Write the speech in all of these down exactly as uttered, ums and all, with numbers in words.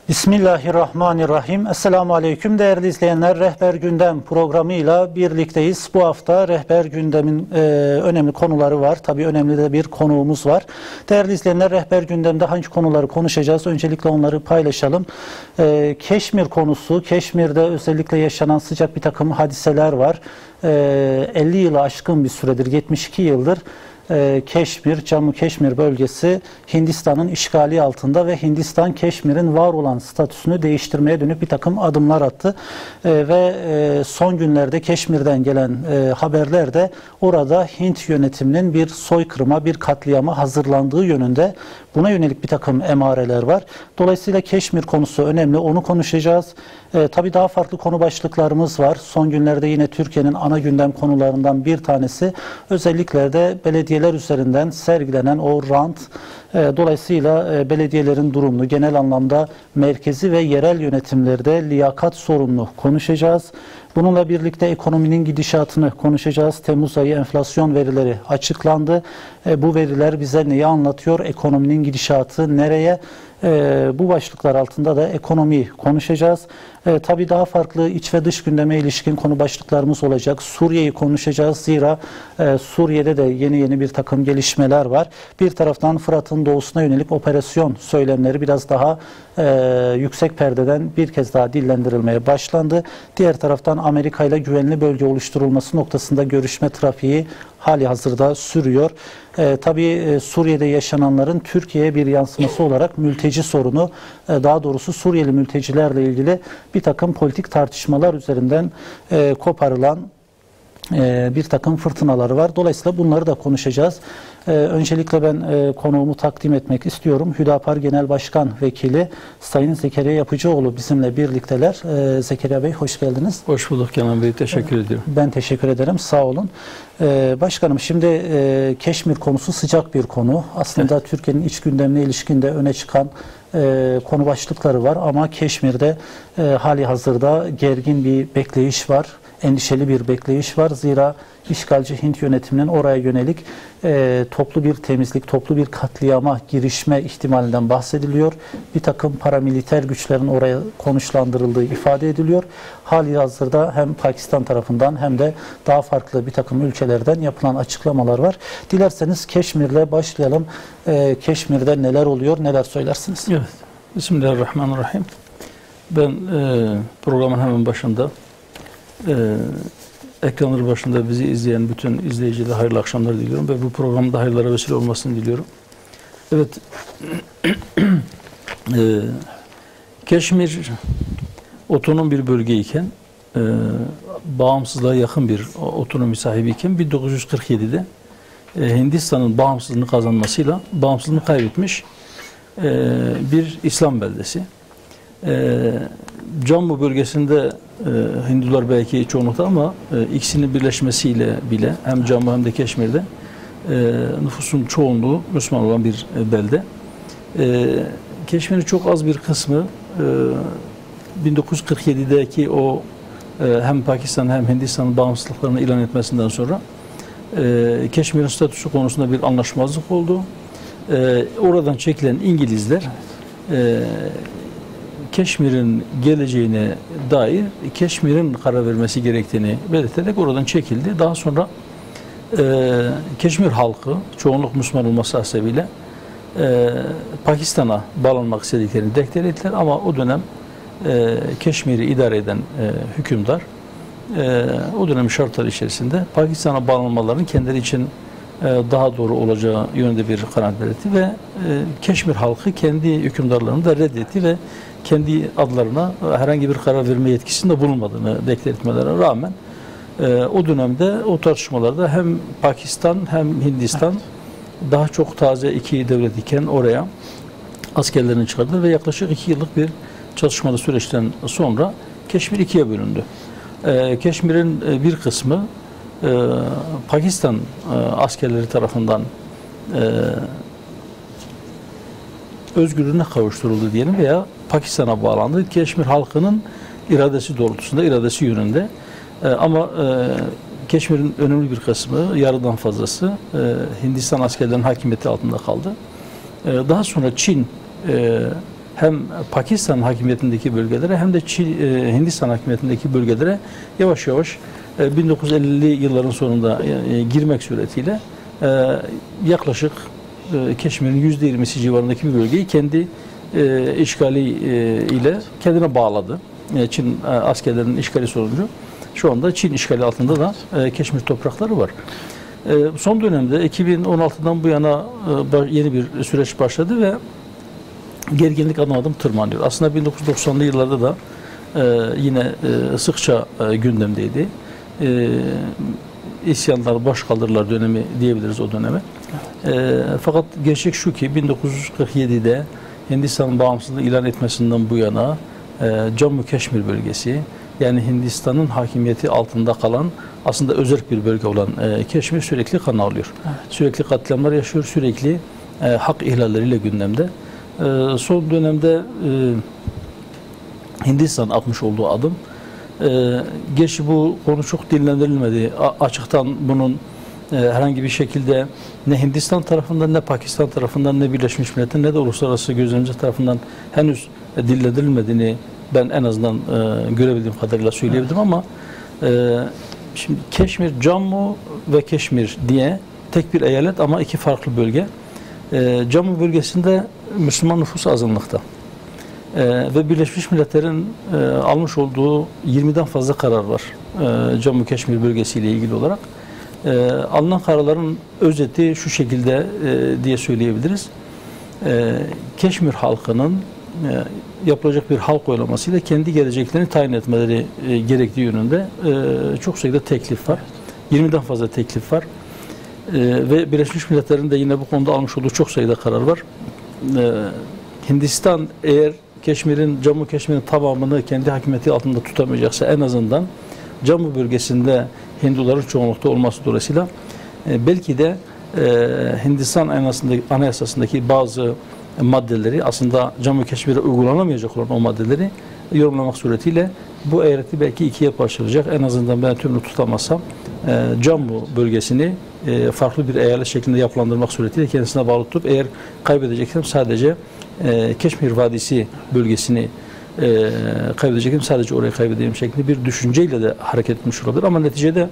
Bismillahirrahmanirrahim. Esselamu Aleyküm değerli izleyenler. Rehber Gündem programıyla birlikteyiz. Bu hafta Rehber Gündem'in e, önemli konuları var. Tabii önemli de bir konuğumuz var. Değerli izleyenler, Rehber Gündem'de hangi konuları konuşacağız? Öncelikle onları paylaşalım. E, Keşmir konusu, Keşmir'de özellikle yaşanan sıcak bir takım hadiseler var. E, elli yılı aşkın bir süredir, yetmiş iki yıldır Keşmir, Cammu Keşmir bölgesi Hindistan'ın işgali altında ve Hindistan Keşmir'in var olan statüsünü değiştirmeye dönük bir takım adımlar attı. E, ve e, son günlerde Keşmir'den gelen e, haberlerde orada Hint yönetiminin bir soykırıma, bir katliama hazırlandığı yönünde, buna yönelik bir takım emareler var. Dolayısıyla Keşmir konusu önemli, onu konuşacağız. E, tabii daha farklı konu başlıklarımız var. Son günlerde yine Türkiye'nin ana gündem konularından bir tanesi özellikle de belediyeler üzerinden sergilenen o rant. E, dolayısıyla e, belediyelerin durumunu, genel anlamda merkezi ve yerel yönetimlerde liyakat sorununu konuşacağız. Bununla birlikte ekonominin gidişatını konuşacağız. Temmuz ayı enflasyon verileri açıklandı. E, bu veriler bize neyi anlatıyor? Ekonominin gidişatı nereye? E, bu başlıklar altında da ekonomiyi konuşacağız. E, tabii daha farklı iç ve dış gündeme ilişkin konu başlıklarımız olacak. Suriye'yi konuşacağız. Zira e, Suriye'de de yeni yeni bir takım gelişmeler var. Bir taraftan Fırat'ın doğusuna yönelik operasyon söylemleri biraz daha e, yüksek perdeden bir kez daha dillendirilmeye başlandı. Diğer taraftan Amerika ile güvenli bölge oluşturulması noktasında görüşme trafiği hali hazırda sürüyor. E, tabii e, Suriye'de yaşananların Türkiye'ye bir yansıması olarak mülteci sorunu, e, daha doğrusu Suriyeli mültecilerle ilgili bir takım politik tartışmalar üzerinden e, koparılan e, bir takım fırtınaları var. Dolayısıyla bunları da konuşacağız. Ee, öncelikle ben e, konuğumu takdim etmek istiyorum. Hüdapar Genel Başkan Vekili Sayın Zekeriya Yapıcıoğlu bizimle birlikteler. Ee, Zekeriya Bey, hoş geldiniz. Hoş bulduk Kenan Bey, teşekkür evet. ediyorum. Ben teşekkür ederim, sağ olun. Ee, başkanım, şimdi e, Keşmir konusu sıcak bir konu. Aslında evet. Türkiye'nin iç gündemine ilişkin de öne çıkan e, konu başlıkları var ama Keşmir'de e, hali hazırda gergin bir bekleyiş var. Endişeli bir bekleyiş var. Zira işgalci Hint yönetiminin oraya yönelik e, toplu bir temizlik, toplu bir katliama girişme ihtimalinden bahsediliyor. Bir takım paramiliter güçlerin oraya konuşlandırıldığı ifade ediliyor. Hali hazırda hem Pakistan tarafından hem de daha farklı bir takım ülkelerden yapılan açıklamalar var. Dilerseniz Keşmir'le başlayalım. E, Keşmir'de neler oluyor, neler söylersiniz? Evet. Bismillahirrahmanirrahim. Ben e, programın hemen başında e, ekranları başında bizi izleyen bütün izleyicilere hayırlı akşamlar diliyorum ve bu programda hayırlara vesile olmasını diliyorum. Evet, e, Keşmir otonom bir bölgeyken, e, bağımsızlığa yakın bir otonomi sahibiyken bin dokuz yüz kırk yedi'de e, Hindistan'ın bağımsızlığını kazanmasıyla bağımsızlığını kaybetmiş e, bir İslam beldesi. E, Cammu bölgesinde e, Hindular belki çoğunlukta ama e, ikisinin birleşmesiyle bile hem Cammu hem de Keşmir'de e, nüfusun çoğunluğu Müslüman olan bir e, belde. E, Keşmir'in çok az bir kısmı e, bin dokuz yüz kırk yedi'deki o e, hem Pakistan hem Hindistan'ın bağımsızlıklarını ilan etmesinden sonra e, Keşmir'in statüsü konusunda bir anlaşmazlık oldu. E, oradan çekilen İngilizler e, Keşmir'in geleceğine dair Keşmir'in karar vermesi gerektiğini belirterek oradan çekildi. Daha sonra e, Keşmir halkı çoğunluk Müslüman olması hasebiyle e, Pakistan'a bağlanmak istediklerini deklar ettiler ama o dönem e, Keşmir'i idare eden e, hükümdar e, o dönem şartları içerisinde Pakistan'a bağlanmaların kendileri için e, daha doğru olacağı yönünde bir karar belirtti ve e, Keşmir halkı kendi hükümdarlarını da reddetti ve kendi adlarına herhangi bir karar verme yetkisinde bulunmadığını deklar etmelerine rağmen e, o dönemde o tartışmalarda hem Pakistan hem Hindistan evet. daha çok taze iki devlet iken oraya askerlerini çıkardılar ve yaklaşık iki yıllık bir çatışmalı süreçten sonra Keşmir ikiye bölündü. E, Keşmir'in bir kısmı e, Pakistan e, askerleri tarafından e, özgürlüğüne kavuşturuldu diyelim veya Pakistan'a bağlandı. Keşmir halkının iradesi doğrultusunda, iradesi yönünde. E, ama e, Keşmir'in önemli bir kısmı, yarıdan fazlası e, Hindistan askerlerinin hakimiyeti altında kaldı. E, daha sonra Çin e, hem Pakistan hakimiyetindeki bölgelere hem de Çin, e, Hindistan hakimiyetindeki bölgelere yavaş yavaş e, bin dokuz yüz ellili yılların sonunda e, girmek suretiyle e, yaklaşık e, Keşmir'in yüzde yirmisi civarındaki bir bölgeyi kendi e, işgali e, ile kendine bağladı. E, Çin e, askerlerinin işgali sonucu şu anda Çin işgali altında da e, Keşmir toprakları var. E, son dönemde iki bin on altıdan bu yana e, yeni bir süreç başladı ve gerginlik adım adım tırmanıyor. Aslında bin dokuz yüz doksanlı yıllarda da e, yine e, sıkça e, gündemdeydi. E, isyanlar, başkaldırılar dönemi diyebiliriz o döneme. E, fakat gerçek şu ki bin dokuz yüz kırk yedide Hindistan'ın bağımsızlığı ilan etmesinden bu yana e, Cammu Keşmir bölgesi, yani Hindistan'ın hakimiyeti altında kalan aslında özerk bir bölge olan e, Keşmir sürekli kan ağlıyor. Evet. Sürekli katliamlar yaşıyor, sürekli e, hak ihlalleriyle gündemde. E, son dönemde e, Hindistan atmış olduğu adım, e, gerçi bu konu çok dillendirilmedi. A, açıktan bunun e, herhangi bir şekilde ne Hindistan tarafından, ne Pakistan tarafından, ne Birleşmiş Milletler, ne de uluslararası gözlemci tarafından henüz e, dillendirilmediğini ben en azından e, görebildiğim kadarıyla söyleyebilirim, evet. Ama e, şimdi Keşmir, Cammu ve Keşmir diye tek bir eyalet ama iki farklı bölge. E, Cammu bölgesinde Müslüman nüfus azınlıkta. E, ve Birleşmiş Milletler'in e, almış olduğu yirmiden fazla karar var e, Cammu Keşmir bölgesiyle ilgili olarak. E, alınan kararların özeti şu şekilde e, diye söyleyebiliriz. E, Keşmir halkının e, yapılacak bir halk oylamasıyla kendi geleceklerini tayin etmeleri e, gerektiği yönünde e, çok sayıda teklif var. yirmiden fazla teklif var. E, ve Birleşmiş Milletler'in de yine bu konuda almış olduğu çok sayıda karar var. E, Hindistan eğer Keşmir'in, Cammu Keşmir'in tamamını kendi hakimiyeti altında tutamayacaksa en azından Cammu bölgesinde Hinduların çoğunlukta olması dolayısıyla e, belki de e, Hindistan anayasasındaki bazı maddeleri, aslında Cammu Keşmir'e uygulanamayacak olan o maddeleri yorumlamak suretiyle bu eyaleti belki ikiye parçalayacak. En azından ben tümünü tutamazsam e, Cammu bölgesini e, farklı bir eyalet şeklinde yapılandırmak suretiyle kendisine bağlı tutup, eğer kaybedeceksem sadece e, Keşmir Vadisi bölgesini e, kaybedeceksem sadece orayı kaybedeyim şeklinde bir düşünceyle de hareket etmiş olabilir. Ama neticede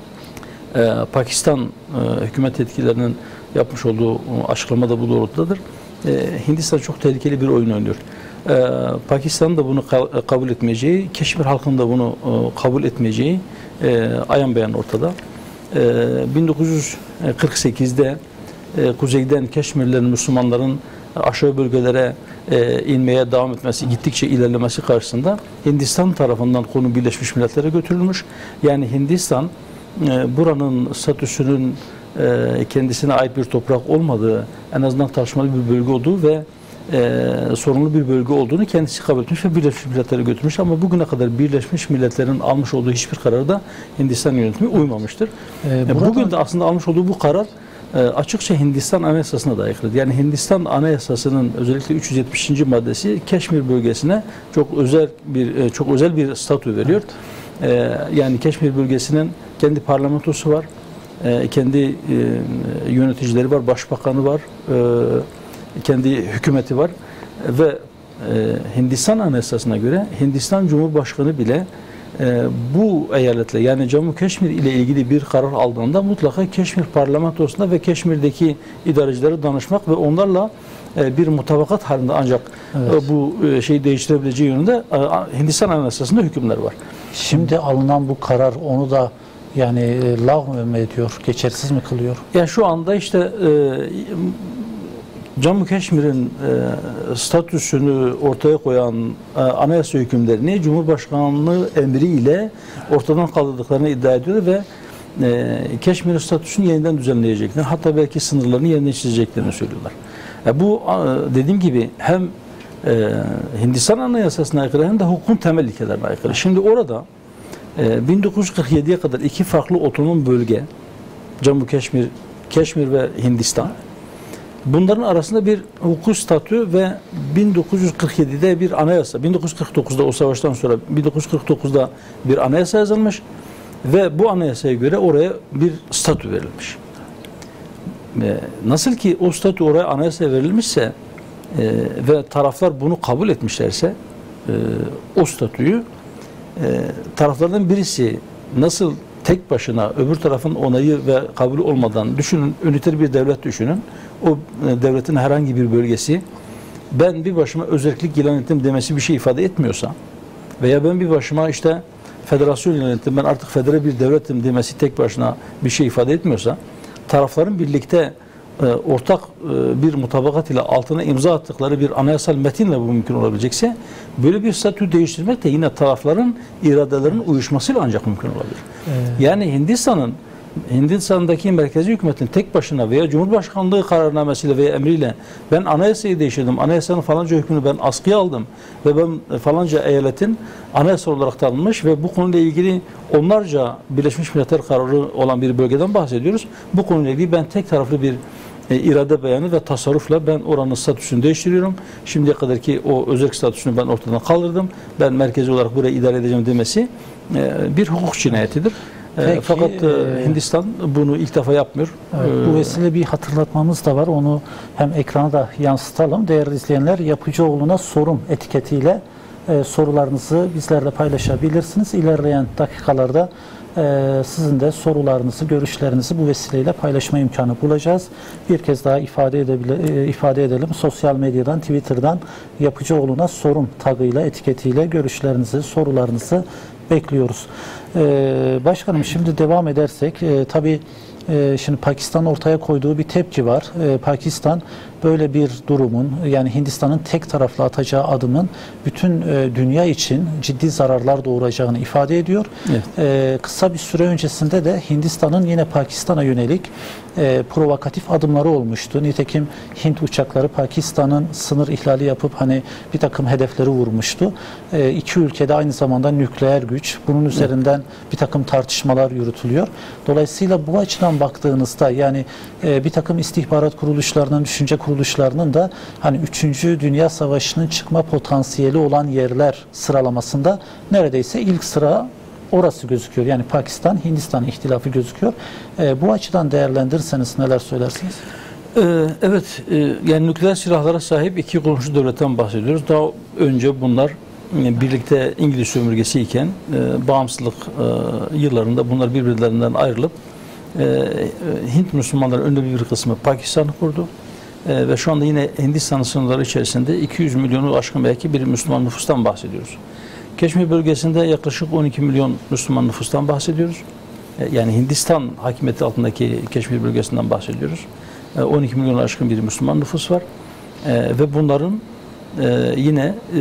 e, Pakistan e, hükümet yetkililerinin yapmış olduğu açıklama da bu doğrultudadır. Ee, Hindistan çok tehlikeli bir oyun oynuyor. Ee, Pakistan da bunu ka kabul etmeyeceği, Keşmir halkının da bunu e, kabul etmeyeceği e, ayan beyan ortada. Ee, bin dokuz yüz kırk sekizde e, kuzeyden Keşmirlilerin, Müslümanların aşağı bölgelere e, inmeye devam etmesi, gittikçe ilerlemesi karşısında Hindistan tarafından konu Birleşmiş Milletler'e götürülmüş. Yani Hindistan e, buranın statüsünün kendisine ait bir toprak olmadığı, en azından tartışmalı bir bölge olduğu ve e, sorunlu bir bölge olduğunu kendisi kabul etmiş ve Birleşmiş Milletler'e götürmüş. Ama bugüne kadar Birleşmiş Milletler'in almış olduğu hiçbir kararda Hindistan yönetimi uymamıştır. Ee, buradan... Bugün de aslında almış olduğu bu karar e, açıkça Hindistan Anayasası'na da aykırıdır. Yani Hindistan Anayasası'nın özellikle üç yüz yetmişinci maddesi Keşmir bölgesine çok özel bir e, çok özel bir statü veriyor. Evet. E, yani Keşmir bölgesinin kendi parlamentosu var. Kendi e, yöneticileri var, başbakanı var, e, kendi hükümeti var ve e, Hindistan Anayasası'na göre Hindistan Cumhurbaşkanı bile e, bu eyaletle, yani Cammu Keşmir ile ilgili bir karar aldığında mutlaka Keşmir parlamentosunda ve Keşmir'deki idarecilere danışmak ve onlarla e, bir mutabakat halinde ancak evet. e, bu e, şeyi değiştirebileceği yönünde e, Hindistan Anayasası'nda hükümler var. Şimdi alınan bu karar onu da yani e, lağv mı ediyor, geçersiz mi kılıyor? Yani şu anda işte e, Cammu Keşmir'in e, statüsünü ortaya koyan e, anayasa hükümlerini Cumhurbaşkanlığı emriyle ortadan kaldırdıklarını iddia ediyor ve e, Keşmir'in statüsünü yeniden düzenleyeceklerini, hatta belki sınırlarını yeniden çizeceklerini söylüyorlar. E, bu e, dediğim gibi hem e, Hindistan Anayasası'na aykırı hem de hukukun temel ilkelerine aykırı. Şimdi orada bin dokuz yüz kırk yediye kadar iki farklı otonom bölge, Cammu Keşmir, Keşmir ve Hindistan. Bunların arasında bir hukuk statü ve bin dokuz yüz kırk yedide bir anayasa, bin dokuz yüz kırk dokuzda o savaştan sonra bin dokuz yüz kırk dokuzda bir anayasa yazılmış ve bu anayasaya göre oraya bir statü verilmiş. Nasıl ki o statü oraya anayasaya verilmişse ve taraflar bunu kabul etmişlerse e, o statüyü e, taraflardan birisi nasıl tek başına öbür tarafın onayı ve kabulü olmadan düşünün, üniter bir devlet düşünün. O e, devletin herhangi bir bölgesi ben bir başıma özellik ilan ettim demesi bir şey ifade etmiyorsa veya ben bir başıma işte federasyon ilan ettim, ben artık federe bir devletim demesi tek başına bir şey ifade etmiyorsa, tarafların birlikte e, ortak e, bir mutabakat ile altına imza attıkları bir anayasal metinle bu mümkün olabilecekse, böyle bir statü değiştirmek de yine tarafların iradelerinin uyuşmasıyla ancak mümkün olabilir. Evet. Yani Hindistan'ın Hindistan'daki merkezi hükümetin tek başına veya Cumhurbaşkanlığı kararnamesiyle veya emriyle ben anayasayı değiştirdim, anayasanın falanca hükmünü ben askıya aldım ve ben falanca eyaletin anayasa olarak tanınmış ve bu konuyla ilgili onlarca Birleşmiş Milletler kararı olan bir bölgeden bahsediyoruz. Bu konuyla ilgili ben tek taraflı bir e, irade beyanı ve tasarrufla ben oranın statüsünü değiştiriyorum. Şimdiye kadarki o özel statüsünü ben ortadan kaldırdım. Ben merkezi olarak burayı idare edeceğim demesi e, bir hukuk cinayetidir. Peki, Fakat e, Hindistan bunu ilk defa yapmıyor. Evet, bu vesile bir hatırlatmamız da var. Onu hem ekrana da yansıtalım. Değerli izleyenler, Yapıcıoğlu'na sorum etiketiyle e, sorularınızı bizlerle paylaşabilirsiniz. İlerleyen dakikalarda e, sizin de sorularınızı, görüşlerinizi bu vesileyle paylaşma imkanı bulacağız. Bir kez daha ifade, edebile, e, ifade edelim. Sosyal medyadan, Twitter'dan Yapıcıoğlu'na sorum tagıyla, etiketiyle görüşlerinizi, sorularınızı bekliyoruz. Ee, başkanım, şimdi devam edersek e, tabii e, şimdi Pakistan ortaya koyduğu bir tepki var. E, Pakistan böyle bir durumun, yani Hindistan'ın tek taraflı atacağı adımın bütün e, dünya için ciddi zararlar doğuracağını ifade ediyor. Evet. E, kısa bir süre öncesinde de Hindistan'ın yine Pakistan'a yönelik e, provokatif adımları olmuştu. Nitekim Hint uçakları Pakistan'ın sınır ihlali yapıp hani bir takım hedefleri vurmuştu. E, iki ülkede aynı zamanda nükleer güç. Bunun üzerinden evet. bir takım tartışmalar yürütülüyor. Dolayısıyla bu açıdan baktığınızda yani e, bir takım istihbarat kuruluşlarının, düşünce kuruluşlarının da hani üçüncü Dünya Savaşı'nın çıkma potansiyeli olan yerler sıralamasında neredeyse ilk sıra orası gözüküyor. Yani Pakistan, Hindistan ihtilafı gözüküyor. E, bu açıdan değerlendirirseniz neler söylersiniz? Ee, evet, e, yani nükleer silahlara sahip iki komşu devletten bahsediyoruz. Daha önce bunlar e, birlikte İngiliz sömürgesi iken e, bağımsızlık e, yıllarında bunlar birbirlerinden ayrılıp e, e, Hint Müslümanların önemli bir kısmı Pakistan'ı kurdu. E, ve şu anda yine Hindistan sınırları içerisinde iki yüz milyonu aşkın belki bir Müslüman nüfustan bahsediyoruz. Keşmir bölgesinde yaklaşık on iki milyon Müslüman nüfustan bahsediyoruz. E, yani Hindistan hakimiyeti altındaki Keşmir bölgesinden bahsediyoruz. E, on iki milyon aşkın bir Müslüman nüfus var. E, ve bunların e, yine e,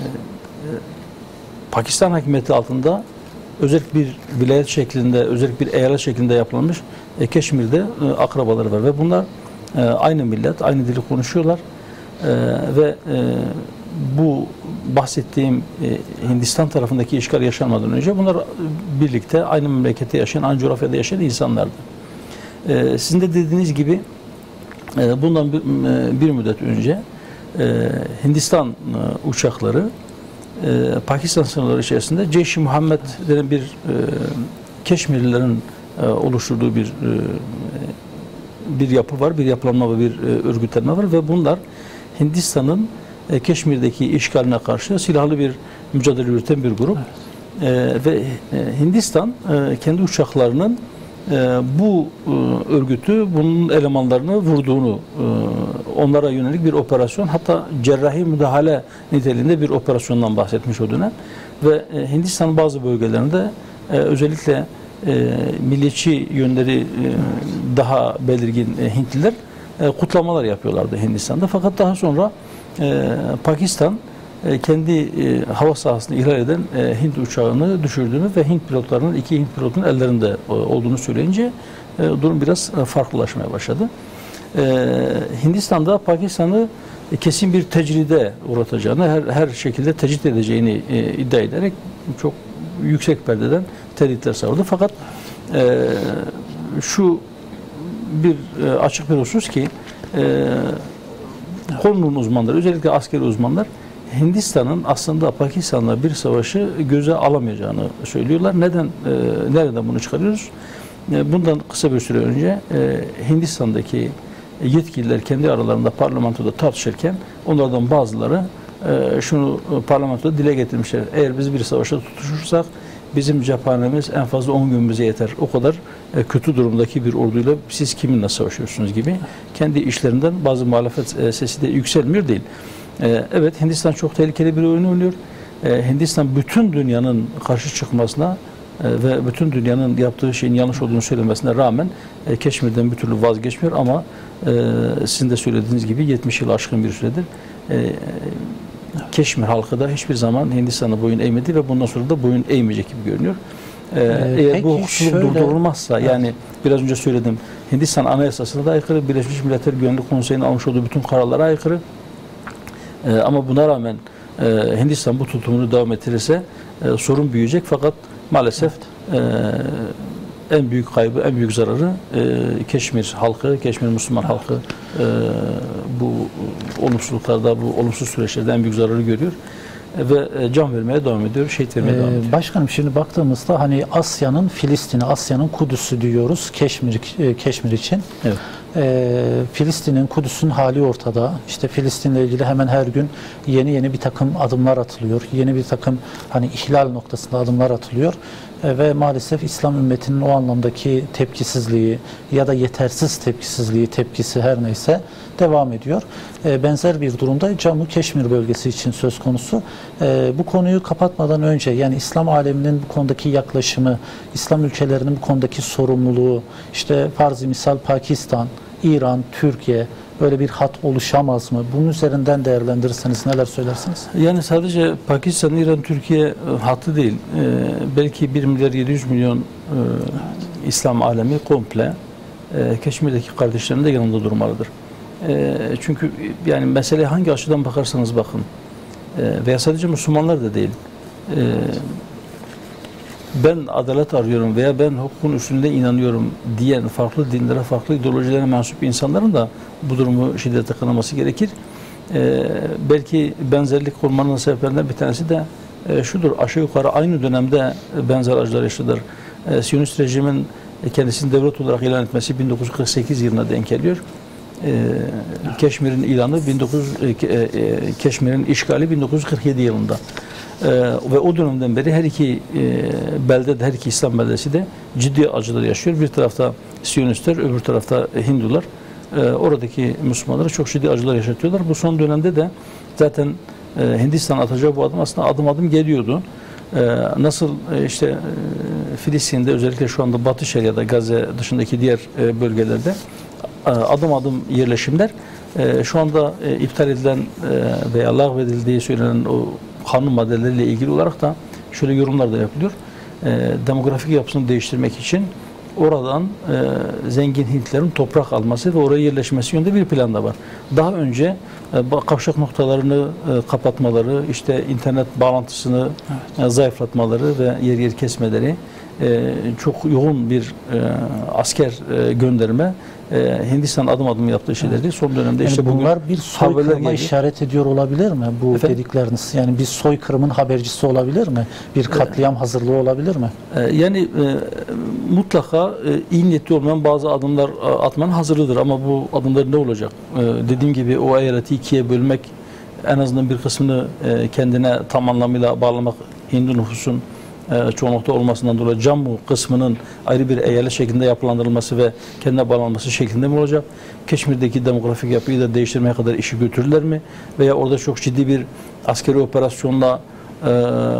Pakistan hakimiyeti altında özel bir vilayet şeklinde, özel bir eyalet şeklinde yapılmış e, Keşmir'de e, akrabaları var ve bunlar e, aynı millet, aynı dili konuşuyorlar e, ve e, bu bahsettiğim e, Hindistan tarafındaki işgal yaşanmadan önce bunlar birlikte aynı memlekette yaşayan, aynı coğrafyada yaşayan insanlardı. E, sizin de dediğiniz gibi e, bundan bir, e, bir müddet önce e, Hindistan e, uçakları e, Pakistan sınırları içerisinde Ceyş-i Muhammed denen bir e, Keşmirlilerin e, oluşturduğu bir e, bir yapı var, bir yapılanma ve bir e, örgütlenme var ve bunlar Hindistan'ın e, Keşmir'deki işgaline karşı silahlı bir mücadele yürüten bir grup. Evet. E, ve e, Hindistan e, kendi uçaklarının e, bu e, örgütü, bunun elemanlarını vurduğunu, e, onlara yönelik bir operasyon, hatta cerrahi müdahale niteliğinde bir operasyondan bahsetmiş o dönem. Ve e, Hindistan'ın bazı bölgelerinde e, özellikle e, milliyetçi yönleri e, daha belirgin e, Hintliler e, kutlamalar yapıyorlardı Hindistan'da. Fakat daha sonra e, Pakistan e, kendi e, hava sahasını ihlal eden e, Hint uçağını düşürdüğünü ve Hint pilotlarının, iki Hint pilotun ellerinde e, olduğunu söyleyince e, durum biraz e, farklılaşmaya başladı. E, Hindistan'da Pakistan'ı e, kesin bir tecride uğratacağını, her, her şekilde tecrit edeceğini e, iddia ederek çok yüksek perdeden tehditler savurdu. Fakat e, şu bir e, açık bir husus ki e, konunun uzmanları, özellikle askeri uzmanlar Hindistan'ın aslında Pakistan'la bir savaşı göze alamayacağını söylüyorlar. Neden? E, nereden bunu çıkarıyoruz? E, bundan kısa bir süre önce e, Hindistan'daki yetkililer kendi aralarında parlamentoda tartışırken onlardan bazıları e, şunu parlamentoda dile getirmişler. Eğer biz bir savaşa tutuşursak bizim cephanemiz en fazla on gün bize yeter. O kadar e, kötü durumdaki bir orduyla siz kiminle savaşıyorsunuz gibi kendi işlerinden bazı muhalefet e, sesi de yükselmiyor değil. E, evet, Hindistan çok tehlikeli bir oyun oynuyor. E, Hindistan bütün dünyanın karşı çıkmasına e, ve bütün dünyanın yaptığı şeyin yanlış olduğunu söylemesine rağmen e, Keşmir'den bir türlü vazgeçmiyor ama e, sizin de söylediğiniz gibi yetmiş yıl aşkın bir süredir e, Keşmir halkı da hiçbir zaman Hindistan'a boyun eğmedi ve bundan sonra da boyun eğmeyecek gibi görünüyor. Ee, ee, eğer bu hukuksuzluk durdurulmazsa, evet. Yani biraz önce söyledim, Hindistan Anayasası'na da aykırı, Birleşmiş Milletler Güvenlik Konseyi'nin almış olduğu bütün kararlara aykırı. Ee, ama buna rağmen e, Hindistan bu tutumunu devam ettirirse e, sorun büyüyecek fakat maalesef evet. e, en büyük kaybı, en büyük zararı e, Keşmir halkı, Keşmir Müslüman evet. halkı e, bu olumsuzluklarda, bu olumsuz süreçlerde en büyük zararı görüyor ve can vermeye devam ediyor, şehit vermeye ee, devam ediyor. Başkanım, şimdi baktığımızda hani Asya'nın Filistin'i, Asya'nın Kudüs'ü diyoruz Keşmir, Keşmir için. Evet. Ee, Filistin'in, Kudüs'ün hali ortada. İşte Filistin'le ilgili hemen her gün yeni yeni bir takım adımlar atılıyor. Yeni bir takım hani ihlal noktasında adımlar atılıyor. Ee, ve maalesef İslam ümmetinin o anlamdaki tepkisizliği ya da yetersiz tepkisizliği, tepkisi her neyse devam ediyor. Ee, benzer bir durumda Cammu Keşmir bölgesi için söz konusu. Ee, bu konuyu kapatmadan önce yani İslam aleminin bu konudaki yaklaşımı, İslam ülkelerinin bu konudaki sorumluluğu, işte farz-ı misal Pakistan, İran, Türkiye böyle bir hat oluşamaz mı? Bunun üzerinden değerlendirirseniz neler söylersiniz? Yani sadece Pakistan, İran, Türkiye hattı değil. Ee, belki bir milyar yedi yüz milyon e, İslam alemi komple e, Keşmir'deki kardeşlerinin de yanında durmalıdır. E, çünkü yani meseleye hangi açıdan bakarsanız bakın e, veya sadece Müslümanlar da değil. E, ben adalet arıyorum veya ben hukukun üstünde inanıyorum diyen farklı dinlere, farklı ideolojilere mensup insanların da bu durumu şiddetle kınaması gerekir. Ee, belki benzerlik kurmanın sebeplerinden bir tanesi de e, şudur, aşağı yukarı aynı dönemde benzer acılar yaşadılar. E, Siyonist rejimin kendisini devlet olarak ilan etmesi bin dokuz yüz kırk sekiz yılına denk geliyor. E, Keşmir'in ilanı bin dokuz yüz, e, e, Keşmir'in işgali bin dokuz yüz kırk yedi yılında. Ee, ve o dönemden beri her iki e, belde de, her iki İslam beldesi de ciddi acılar yaşıyor. Bir tarafta Siyonistler, öbür tarafta Hindular. Ee, oradaki Müslümanlara çok ciddi acılar yaşatıyorlar. Bu son dönemde de zaten e, Hindistan atacağı bu adım aslında adım adım geliyordu. Ee, nasıl e, işte e, Filistin'de özellikle şu anda Batı Şeria'da, Gazze dışındaki diğer e, bölgelerde e, adım adım yerleşimler e, şu anda e, iptal edilen e, veya lağvedildiği söylenen o kanun maddeleriyle ilgili olarak da şöyle yorumlar da yapılıyor. E, demografik yapısını değiştirmek için oradan e, zengin Hintlerin toprak alması ve oraya yerleşmesi yönünde bir plan da var. Daha önce e, kavşak noktalarını e, kapatmaları, işte internet bağlantısını evet. e, zayıflatmaları ve yer yer kesmeleri, e, çok yoğun bir e, asker e, gönderme e, Hindistan adım adım yaptığı şeylerdi. Evet. Son dönemde yani işte bunlar bir soykırıma işaret ediyor olabilir mi bu Efendim? dedikleriniz? Yani bir soykırımın habercisi olabilir mi? Bir katliam e, hazırlığı olabilir mi? E, yani e, mutlaka e, iyi niyetli olmayan bazı adımlar atmanın hazırlığıdır ama bu adımlar ne olacak? E, dediğim gibi o eyaleti ikiye bölmek, en azından bir kısmını e, kendine tam anlamıyla bağlamak, Hindu nüfusun e, çoğunlukta olmasından dolayı Cammu kısmının ayrı bir eyalet şeklinde yapılandırılması ve kendine bağlanması şeklinde mi olacak? Keşmir'deki demografik yapıyı da değiştirmeye kadar işi götürürler mi? Veya orada çok ciddi bir askeri operasyonla e,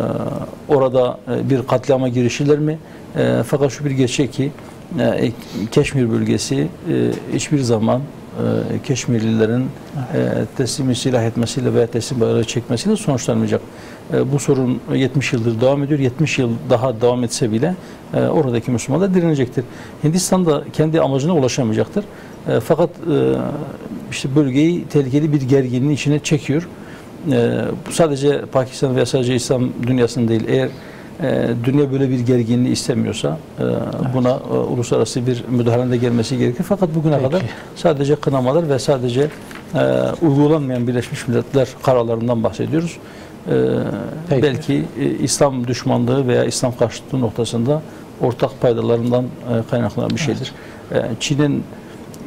orada e, bir katliama girişirler mi? E, fakat şu bir gerçek ki e, Keşmir bölgesi e, hiçbir zaman e, Keşmirlilerin e, teslimi silah etmesiyle veya teslim bayrağı çekmesiyle sonuçlanmayacak. E, bu sorun yetmiş yıldır devam ediyor. yetmiş yıl daha devam etse bile e, oradaki Müslümanlar direnecektir. Hindistan da kendi amacına ulaşamayacaktır. E, fakat e, işte bölgeyi tehlikeli bir gerginliğin içine çekiyor. E, bu sadece Pakistan veya sadece İslam dünyasının değil. Eğer e, dünya böyle bir gerginliği istemiyorsa e, evet. buna e, uluslararası bir müdahalede gelmesi gerekir. Fakat bugüne Peki. kadar sadece kınamalar ve sadece e, uygulanmayan Birleşmiş Milletler kararlarından bahsediyoruz. Ee, belki e, İslam düşmanlığı veya İslam karşıtlığı noktasında ortak paydalarından e, kaynaklanan bir şeydir. Evet. E, Çin'in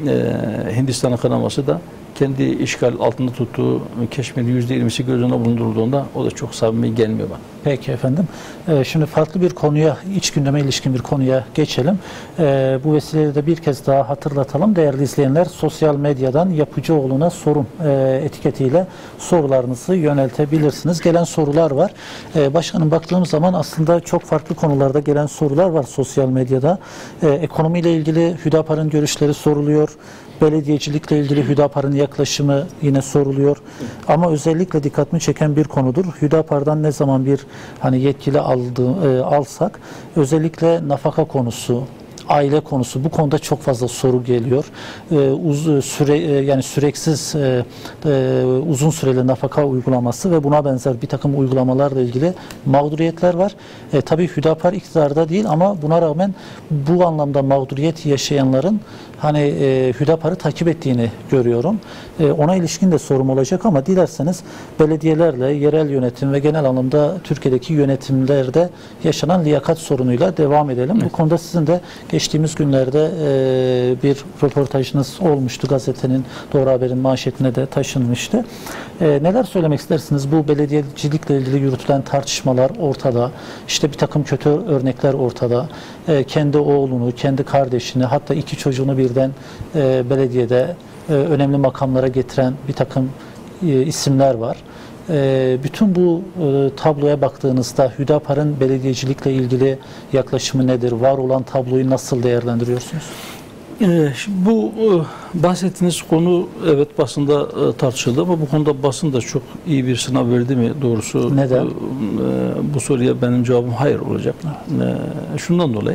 e, Hindistan'ın kınaması da kendi işgal altında tuttuğu Keşmir'in yüzde yirmisi göz önüne bulundurulduğunda o da çok samimi gelmiyor bana. Peki efendim. Ee, şimdi farklı bir konuya, iç gündeme ilişkin bir konuya geçelim. Ee, bu vesileyle de bir kez daha hatırlatalım. Değerli izleyenler, sosyal medyadan Yapıcıoğlu'na sorun e, etiketiyle sorularınızı yöneltebilirsiniz. Gelen sorular var. Ee, başkanım, baktığım zaman aslında çok farklı konularda gelen sorular var sosyal medyada. Ee, ekonomiyle ilgili Hüdapar'ın görüşleri soruluyor. Belediyecilikle ilgili Hüdapar'ın yaklaşımı yine soruluyor. Ama özellikle dikkatimi çeken bir konudur. Hüdapar'dan ne zaman bir hani yetkili aldı, e, alsak özellikle nafaka konusu, aile konusu, bu konuda çok fazla soru geliyor. Ee, uz, süre e, yani süreksiz e, e, uzun süreli nafaka uygulaması ve buna benzer bir takım uygulamalarla ilgili mağduriyetler var. E, tabii Hüdapar iktidarda değil ama buna rağmen bu anlamda mağduriyet yaşayanların hani e, Hüdapar'ı takip ettiğini görüyorum. E, ona ilişkin de sorum olacak ama dilerseniz belediyelerle, yerel yönetim ve genel anlamda Türkiye'deki yönetimlerde yaşanan liyakat sorunuyla devam edelim. Evet. Bu konuda sizin de geçtiğimiz günlerde e, bir röportajınız olmuştu. Gazetenin, Doğru Haber'in manşetine de taşınmıştı. E, neler söylemek istersiniz? Bu belediyecilikle ilgili yürütülen tartışmalar ortada. İşte bir takım kötü örnekler ortada. E, kendi oğlunu, kendi kardeşini, hatta iki çocuğunu birden e, belediyede e, önemli makamlara getiren bir takım e, isimler var. E, bütün bu e, tabloya baktığınızda Hüdapar'ın belediyecilikle ilgili yaklaşımı nedir? Var olan tabloyu nasıl değerlendiriyorsunuz? E, şimdi bu e, bahsettiğiniz konu evet basında e, tartışıldı ama bu konuda basın da çok iyi bir sınav verdi mi doğrusu? Neden? E, e, bu soruya benim cevabım hayır olacak. E, şundan dolayı.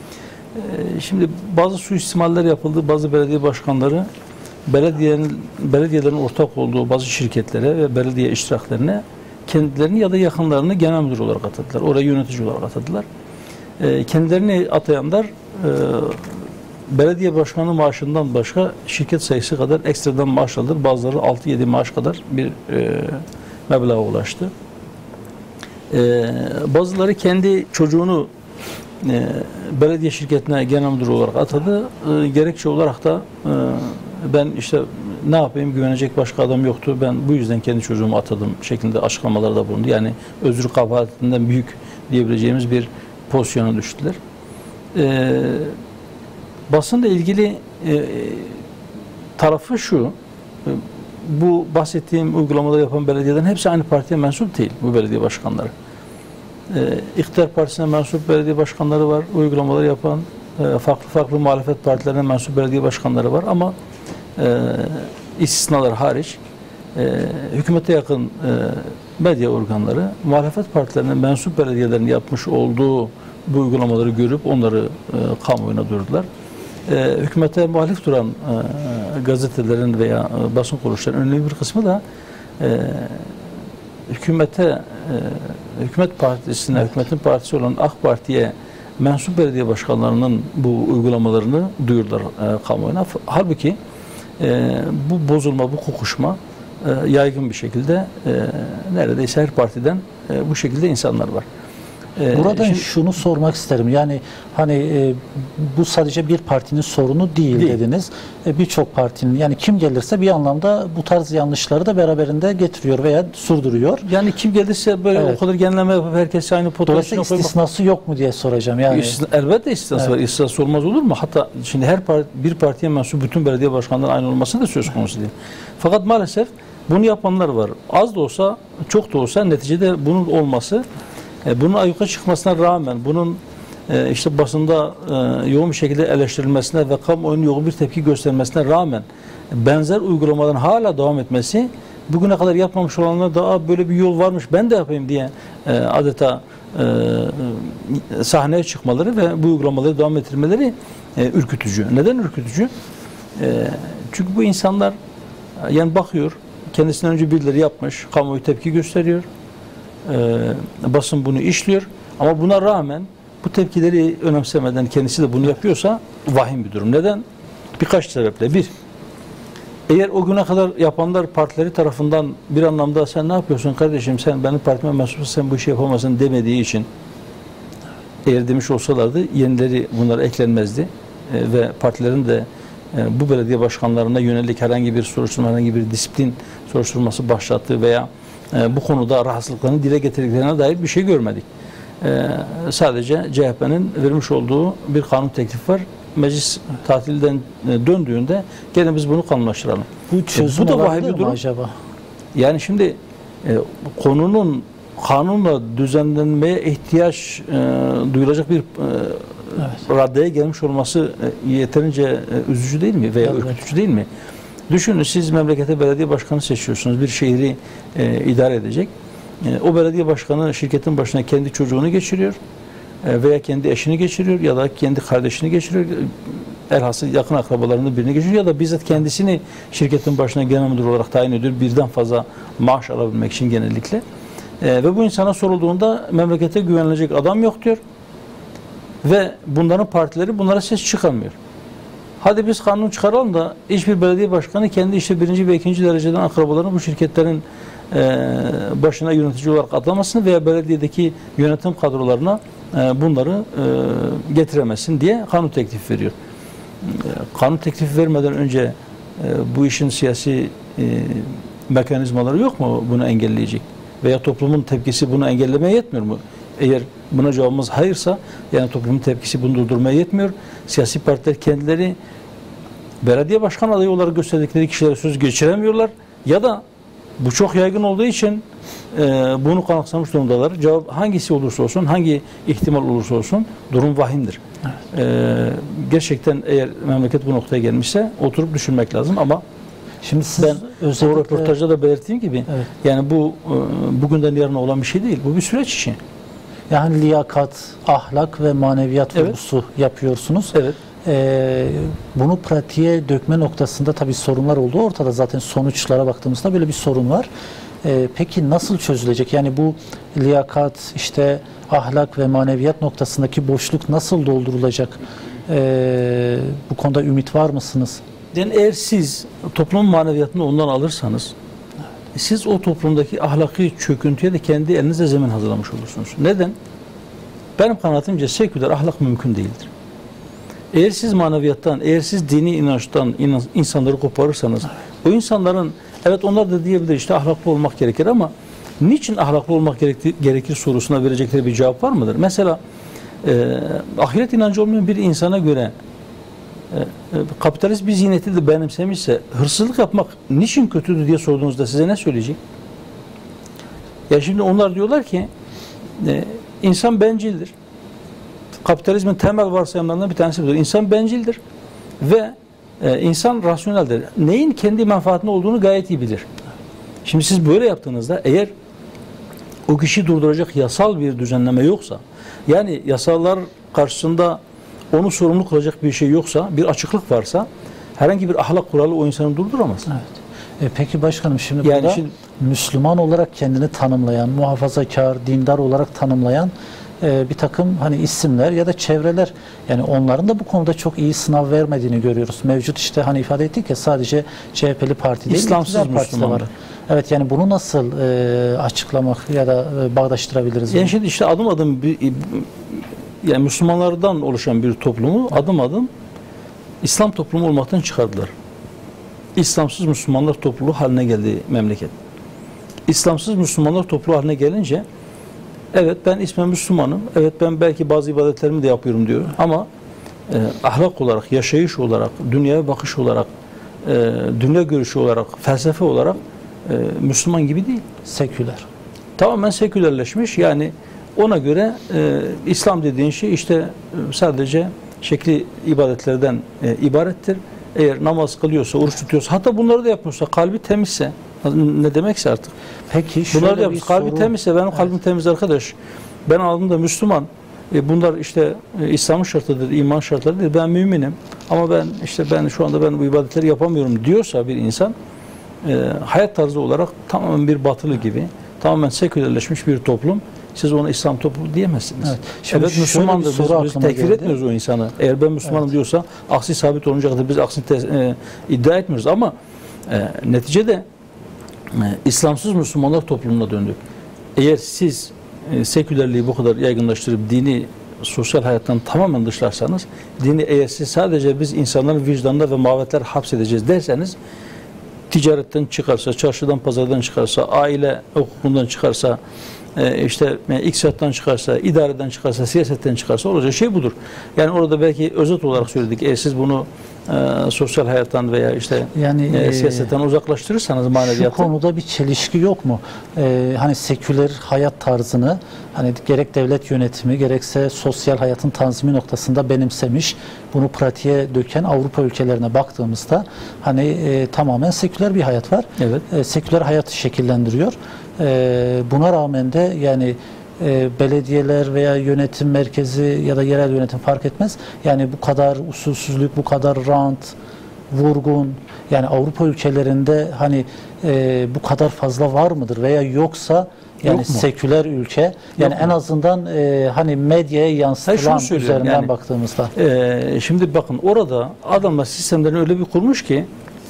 E, şimdi bazı suistimaller yapıldı. Bazı belediye başkanları belediyenin, belediyelerin ortak olduğu bazı şirketlere ve belediye iştiraklerine kendilerini ya da yakınlarını genel müdür olarak atadılar. Oraya yönetici olarak atadılar. E, kendilerini atayanlar e, belediye başkanı maaşından başka şirket sayısı kadar ekstradan maaş alır. Bazıları altı yedi maaş kadar bir e, meblağa ulaştı. E, bazıları kendi çocuğunu e, belediye şirketine genel müdür olarak atadı. E, gerekçe olarak da e, ben işte ne yapayım, güvenecek başka adam yoktu, ben bu yüzden kendi çocuğumu atadım şeklinde açıklamalarda bulundu. Yani özür kabahatinden büyük diyebileceğimiz bir pozisyona düştüler. E, basınla ilgili e, tarafı şu, e, bu bahsettiğim uygulamada yapan belediyelerin hepsi aynı partiye mensup değil, bu belediye başkanları. E, İktidar Partisi'ne mensup belediye başkanları var, uygulamaları yapan e, farklı farklı muhalefet partilerine mensup belediye başkanları var ama e, istisnalar hariç e, hükümete yakın e, medya organları muhalefet partilerine mensup belediyelerin yapmış olduğu bu uygulamaları görüp onları e, kamuoyuna duyurdular. E, hükümete muhalif duran e, gazetelerin veya e, basın kuruluşlarının önemli bir kısmı da e, hükümete e, hükümet partisine, hükümetin partisi olan AK Parti'ye mensup belediye başkanlarının bu uygulamalarını duyurdular e, kamuoyuna. Halbuki e, bu bozulma, bu kokuşma e, yaygın bir şekilde e, neredeyse her partiden e, bu şekilde insanlar var. Buradan Şimdi, şunu sormak isterim. Yani hani e, bu sadece bir partinin sorunu değil, değil. dediniz. E, Birçok partinin, yani kim gelirse bir anlamda bu tarz yanlışları da beraberinde getiriyor veya sürdürüyor. Yani kim gelirse böyle evet. o kadar genelleme yapıp herkesi aynı potansiyel Dolayısıyla istisnası koymak... yok mu diye soracağım. Yani İstisna, elbette istisnası evet. var. İstisnası olmaz olur mu? Hatta şimdi her part, bir partiye mensup bütün belediye başkanları aynı olması da söz konusu değil. Fakat maalesef bunu yapanlar var. Az da olsa, çok da olsa neticede bunun olması, bunun ayyuka çıkmasına rağmen, bunun e, işte basında e, yoğun bir şekilde eleştirilmesine ve kamuoyunun yoğun bir tepki göstermesine rağmen benzer uygulamaların hala devam etmesi, bugüne kadar yapmamış olanlar daha böyle bir yol varmış, ben de yapayım diye e, adeta e, sahneye çıkmaları ve bu uygulamaları devam ettirmeleri e, ürkütücü. Neden ürkütücü? E, çünkü bu insanlar yani bakıyor, kendisinden önce birileri yapmış, kamuoyu tepki gösteriyor. Ee, basın bunu işliyor ama buna rağmen bu tepkileri önemsemeden kendisi de bunu yapıyorsa vahim bir durum. Neden? Birkaç sebeple. Bir, eğer o güne kadar yapanlar partileri tarafından bir anlamda sen ne yapıyorsun kardeşim, sen benim partime mensupsun, sen bu işi yapamazsın demediği için, eğer demiş olsalardı yenileri bunlar eklenmezdi ee, ve partilerin de e, bu belediye başkanlarına yönelik herhangi bir soruşturma, herhangi bir disiplin soruşturması başlattığı veya e, bu konuda rahatsızlıklarını dile getirdiklerine dair bir şey görmedik. E, sadece C H P'nin vermiş olduğu bir kanun teklifi var. Meclis tatilden e, döndüğünde gene biz bunu kanunlaştıralım. Bu çözüm bu da vahim olabilir bir mi durum acaba? Yani şimdi e, konunun kanunla düzenlenmeye ihtiyaç e, duyulacak bir e, evet. raddeye gelmiş olması e, yeterince e, üzücü değil mi veya evet. ürkütücü değil mi? Düşünün, siz memlekete belediye başkanı seçiyorsunuz, bir şehri e, idare edecek. E, o belediye başkanı şirketin başına kendi çocuğunu geçiriyor e, veya kendi eşini geçiriyor ya da kendi kardeşini geçiriyor. Elhasıl yakın akrabalarının birini geçiriyor ya da bizzat kendisini şirketin başına genel müdür olarak tayin ediyor. Birden fazla maaş alabilmek için genellikle. E, ve bu insana sorulduğunda memlekete güvenilecek adam yok diyor. Ve bunların partileri bunlara ses çıkarmıyor. Hadi biz kanun çıkaralım da hiçbir belediye başkanı kendi işte birinci ve ikinci dereceden akrabalarını bu şirketlerin e, başına yönetici olarak atamasın veya belediyedeki yönetim kadrolarına e, bunları e, getiremesin diye kanun teklifi veriyor. E, kanun teklifi vermeden önce e, bu işin siyasi e, mekanizmaları yok mu bunu engelleyecek? Veya toplumun tepkisi bunu engellemeye yetmiyor mu? Eğer buna cevabımız hayırsa, yani toplumun tepkisi bunu durdurmaya yetmiyor. Siyasi partiler kendileri belediye başkan adayı olarak gösterdikleri kişilere söz geçiremiyorlar ya da bu çok yaygın olduğu için e, bunu kanıksamış durumdalar. Cevap hangisi olursa olsun, hangi ihtimal olursa olsun durum vahimdir. Evet. E, gerçekten eğer memleket bu noktaya gelmişse oturup düşünmek lazım ama şimdi siz ben özellikle, o röportajda da belirttiğim gibi evet. yani bu e, bugünden yarına olan bir şey değil. Bu bir süreç için. Yani liyakat, ahlak ve maneviyat vurgusu evet. yapıyorsunuz. Evet. Ee, bunu pratiğe dökme noktasında tabii sorunlar olduğu ortada. Zaten sonuçlara baktığımızda böyle bir sorun var. Ee, peki nasıl çözülecek? Yani bu liyakat, işte ahlak ve maneviyat noktasındaki boşluk nasıl doldurulacak? Ee, bu konuda ümit var mısınız? Yani eğer siz toplumun maneviyatını ondan alırsanız siz o toplumdaki ahlaki çöküntüye de kendi elinizle zemin hazırlamış olursunuz. Neden? Benim kanaatimce seküler ahlak mümkün değildir. Eğer siz maneviyattan, eğer siz dini inançtan insanları koparırsanız, evet. o insanların, evet onlar da diyebilir işte ahlaklı olmak gerekir ama niçin ahlaklı olmak gerekir, gerekir sorusuna verecekleri bir cevap var mıdır? Mesela e, ahiret inancı olmayan bir insana göre e, e, kapitalist bir ziyneti de benimsemişse hırsızlık yapmak niçin kötüdür diye sorduğunuzda size ne söyleyecek? Ya şimdi onlar diyorlar ki e, insan bencildir. Kapitalizmin temel varsayımlarından bir tanesi budur. İnsan bencildir ve e, insan rasyoneldir. Neyin kendi menfaatinde olduğunu gayet iyi bilir. Şimdi siz böyle yaptığınızda eğer o kişi durduracak yasal bir düzenleme yoksa, yani yasalar karşısında onu sorumlu kılacak bir şey yoksa, bir açıklık varsa herhangi bir ahlak kuralı o insanı durduramaz. Evet. E, peki başkanım şimdi yani burada şimdi, Müslüman olarak kendini tanımlayan, muhafazakar, dindar olarak tanımlayan bir takım hani isimler ya da çevreler, yani onların da bu konuda çok iyi sınav vermediğini görüyoruz. Mevcut işte hani ifade ettik ya sadece C H P'li parti değil, İslamsız Müslüman var. Evet, yani bunu nasıl e, açıklamak ya da e, bağdaştırabiliriz? Yani şimdi işte adım adım bir, yani Müslümanlardan oluşan bir toplumu adım adım İslam toplumu olmaktan çıkardılar. İslamsız Müslümanlar topluluğu haline geldi memleket. İslamsız Müslümanlar topluluğu haline gelince evet ben ismen Müslümanım, evet ben belki bazı ibadetlerimi de yapıyorum diyor ama e, ahlak olarak, yaşayış olarak, dünyaya bakış olarak, e, dünya görüşü olarak, felsefe olarak e, Müslüman gibi değil. Seküler. Tamamen sekülerleşmiş, yani ona göre e, İslam dediğin şey işte e, sadece şekli ibadetlerden e, ibarettir. Eğer namaz kılıyorsa, oruç tutuyorsa, hatta bunları da yapmıyorsa, kalbi temizse, ne demekse artık. Peki şöyle bunlar da bir kalbi soru... temizse, benim evet. kalbim temiz arkadaş, ben aldığımda Müslüman, e, bunlar işte e, İslam'ın şartıdır, iman şartlarıdır, ben müminim ama ben işte ben şu anda ben bu ibadetleri yapamıyorum diyorsa bir insan e, hayat tarzı olarak tamamen bir batılı gibi, tamamen sekülerleşmiş bir toplum. Siz ona İslam topluluğu diyemezsiniz. Evet, evet Müslümandır, biz, biz tekfir etmiyoruz o insanı. Eğer ben Müslümanım evet. diyorsa aksi sabit olunacaktır. Biz aksini e, iddia etmiyoruz ama e, neticede e, İslamsız Müslümanlar toplumuna döndük. Eğer siz e, sekülerliği bu kadar yaygınlaştırıp dini sosyal hayattan tamamen dışlarsanız, dini eğer siz sadece biz insanların vicdanında ve muhabbetler hapsedeceğiz derseniz, ticaretten çıkarsa, çarşıdan pazardan çıkarsa, aile hukukundan çıkarsa, e, işte e, iktisattan çıkarsa, idareden çıkarsa, siyasetten çıkarsa olacak şey budur. Yani orada belki özet olarak söyledik. Eğer siz bunu e, sosyal hayattan veya işte yani, e, siyasetten uzaklaştırırsanız maneviyatı. Şu konuda bir çelişki yok mu? Ee, hani seküler hayat tarzını hani gerek devlet yönetimi gerekse sosyal hayatın tanzimi noktasında benimsemiş, bunu pratiğe döken Avrupa ülkelerine baktığımızda hani e, tamamen seküler bir hayat var. Evet. E, seküler hayatı şekillendiriyor. E, buna rağmen de yani e, belediyeler veya yönetim merkezi ya da yerel yönetim fark etmez. Yani bu kadar usulsüzlük, bu kadar rant, vurgun, yani Avrupa ülkelerinde hani e, bu kadar fazla var mıdır veya yoksa yani Yok mu? Seküler ülke yani Yok en mu? azından e, hani medyaya yansıtılan üzerinden yani, baktığımızda. E, şimdi bakın orada adamlar sistemlerini öyle bir kurmuş ki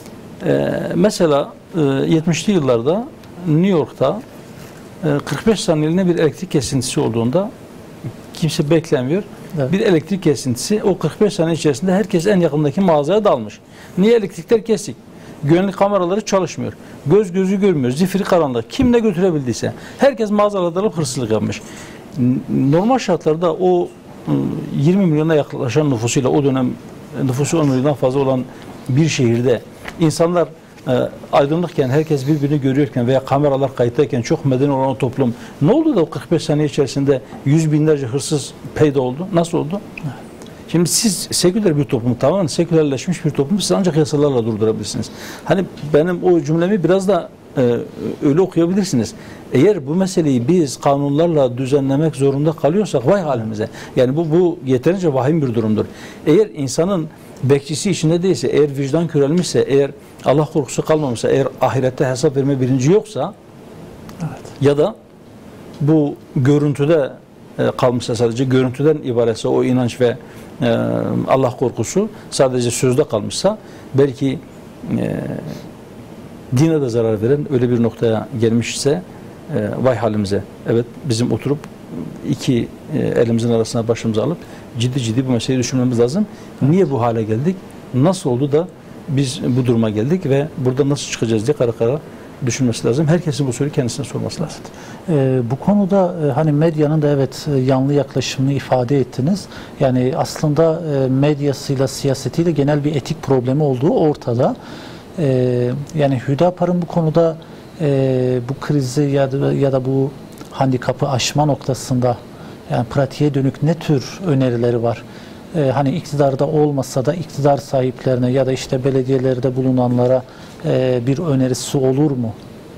e, mesela e, yetmişli yıllarda New York'ta e, kırk beş saniyeliğine bir elektrik kesintisi olduğunda kimse beklemiyor. Evet. Bir elektrik kesintisi o kırk beş saniye içerisinde herkes en yakındaki mağazaya dalmış. Niye elektrikler kesik? Güvenlik kameraları çalışmıyor. Göz gözü görmüyor. Zifiri karanlık. Kim ne götürebildiyse. Herkes mağazalara dalıp hırsızlık yapmış. Normal şartlarda o yirmi milyona yaklaşan nüfusuyla o dönem nüfusu on milyondan fazla olan bir şehirde insanlar e, aydınlıkken, herkes birbirini görüyorken veya kameralar kayıttayken çok medeni olan o toplum ne oldu da o kırk beş saniye içerisinde yüz binlerce hırsız peyda oldu? Nasıl oldu? Şimdi siz seküler bir toplum, tamamen sekülerleşmiş bir toplum siz ancak yasalarla durdurabilirsiniz. Hani benim o cümlemi biraz da e, öyle okuyabilirsiniz. Eğer bu meseleyi biz kanunlarla düzenlemek zorunda kalıyorsak vay halimize. Yani bu, bu yeterince vahim bir durumdur. Eğer insanın bekçisi içinde değilse, eğer vicdan körelmişse, eğer Allah korkusu kalmamışsa, eğer ahirette hesap verme bilinci yoksa, evet, ya da bu görüntüde e, kalmışsa, sadece görüntüden ibaretse o inanç ve e, Allah korkusu sadece sözde kalmışsa, belki e, dine de zarar veren öyle bir noktaya gelmişse e, vay halimize. Evet, bizim oturup iki e, elimizin arasına başımızı alıp ciddi ciddi bu meseleyi düşünmemiz lazım. Niye bu hale geldik? Nasıl oldu da biz bu duruma geldik ve burada nasıl çıkacağız diye kara kara düşünmesi lazım. Herkesin bu soruyu kendisine sorması lazım. Ee, bu konuda e, hani medyanın da evet e, yanlı yaklaşımını ifade ettiniz. Yani aslında e, medyasıyla, siyasetiyle genel bir etik problemi olduğu ortada. E, yani Hüdapar'ın bu konuda e, bu krizi ya da, ya da bu handikapı aşma noktasında yani pratiğe dönük ne tür önerileri var? Ee, hani iktidarda olmasa da iktidar sahiplerine ya da işte belediyelerde bulunanlara e, bir önerisi olur mu?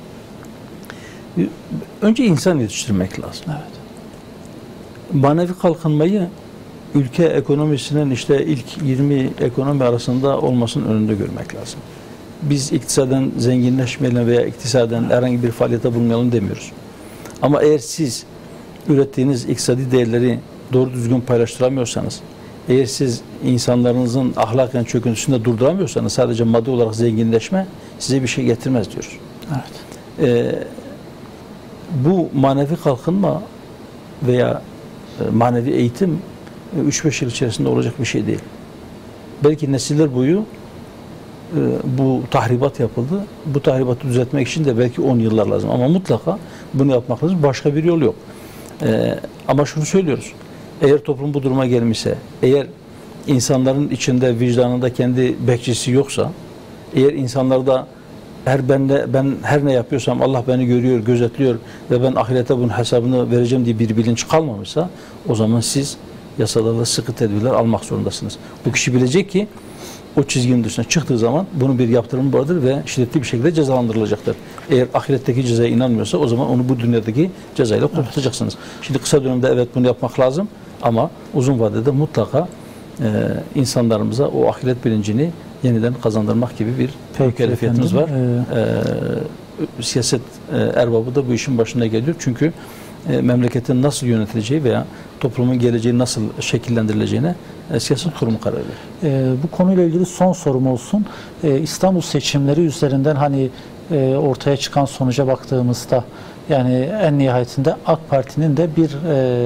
Önce insan yetiştirmek lazım. Evet. Manevi kalkınmayı ülke ekonomisinin işte ilk yirmi ekonomi arasında olmasının önünde görmek lazım. Biz iktisaden zenginleşmeyelim veya iktisaden herhangi bir faaliyete bulunmayalım demiyoruz. Ama eğer siz ürettiğiniz iktisadi değerleri doğru düzgün paylaştıramıyorsanız, eğer siz insanlarınızın ahlaken çöküntüsünde durduramıyorsanız sadece maddi olarak zenginleşme size bir şey getirmez diyoruz. Evet. Ee, bu manevi kalkınma veya e, manevi eğitim üç beş yıl içerisinde olacak bir şey değil. Belki nesiller boyu e, bu tahribat yapıldı. Bu tahribatı düzeltmek için de belki on yıllar lazım. Ama mutlaka bunu yapmak lazım. Başka bir yol yok. Ee, ama şunu söylüyoruz. Eğer toplum bu duruma gelmişse, eğer insanların içinde, vicdanında kendi bekçisi yoksa, eğer insanlarda her ben, de, ben her ne yapıyorsam Allah beni görüyor, gözetliyor ve ben ahirete bunun hesabını vereceğim diye bir bilinç kalmamışsa, o zaman siz yasalarla sıkı tedbirler almak zorundasınız. Bu kişi bilecek ki o çizginin dışına çıktığı zaman bunun bir yaptırımı vardır ve şiddetli bir şekilde cezalandırılacaktır. Eğer ahiretteki cezaya inanmıyorsa o zaman onu bu dünyadaki cezayla kurtulacaksınız. Evet. Şimdi kısa dönemde evet bunu yapmak lazım ama uzun vadede mutlaka e, insanlarımıza o ahiret bilincini yeniden kazandırmak gibi bir mükellefiyetimiz var. Ee, e, siyaset e, erbabı da bu işin başına geliyor. Çünkü e, memleketin nasıl yönetileceği veya toplumun geleceği nasıl şekillendirileceğine e, siyaset kurumu karar veriyor. E, bu konuyla ilgili son sorum olsun. E, İstanbul seçimleri üzerinden hani e, ortaya çıkan sonuca baktığımızda yani en nihayetinde AK Parti'nin de bir e,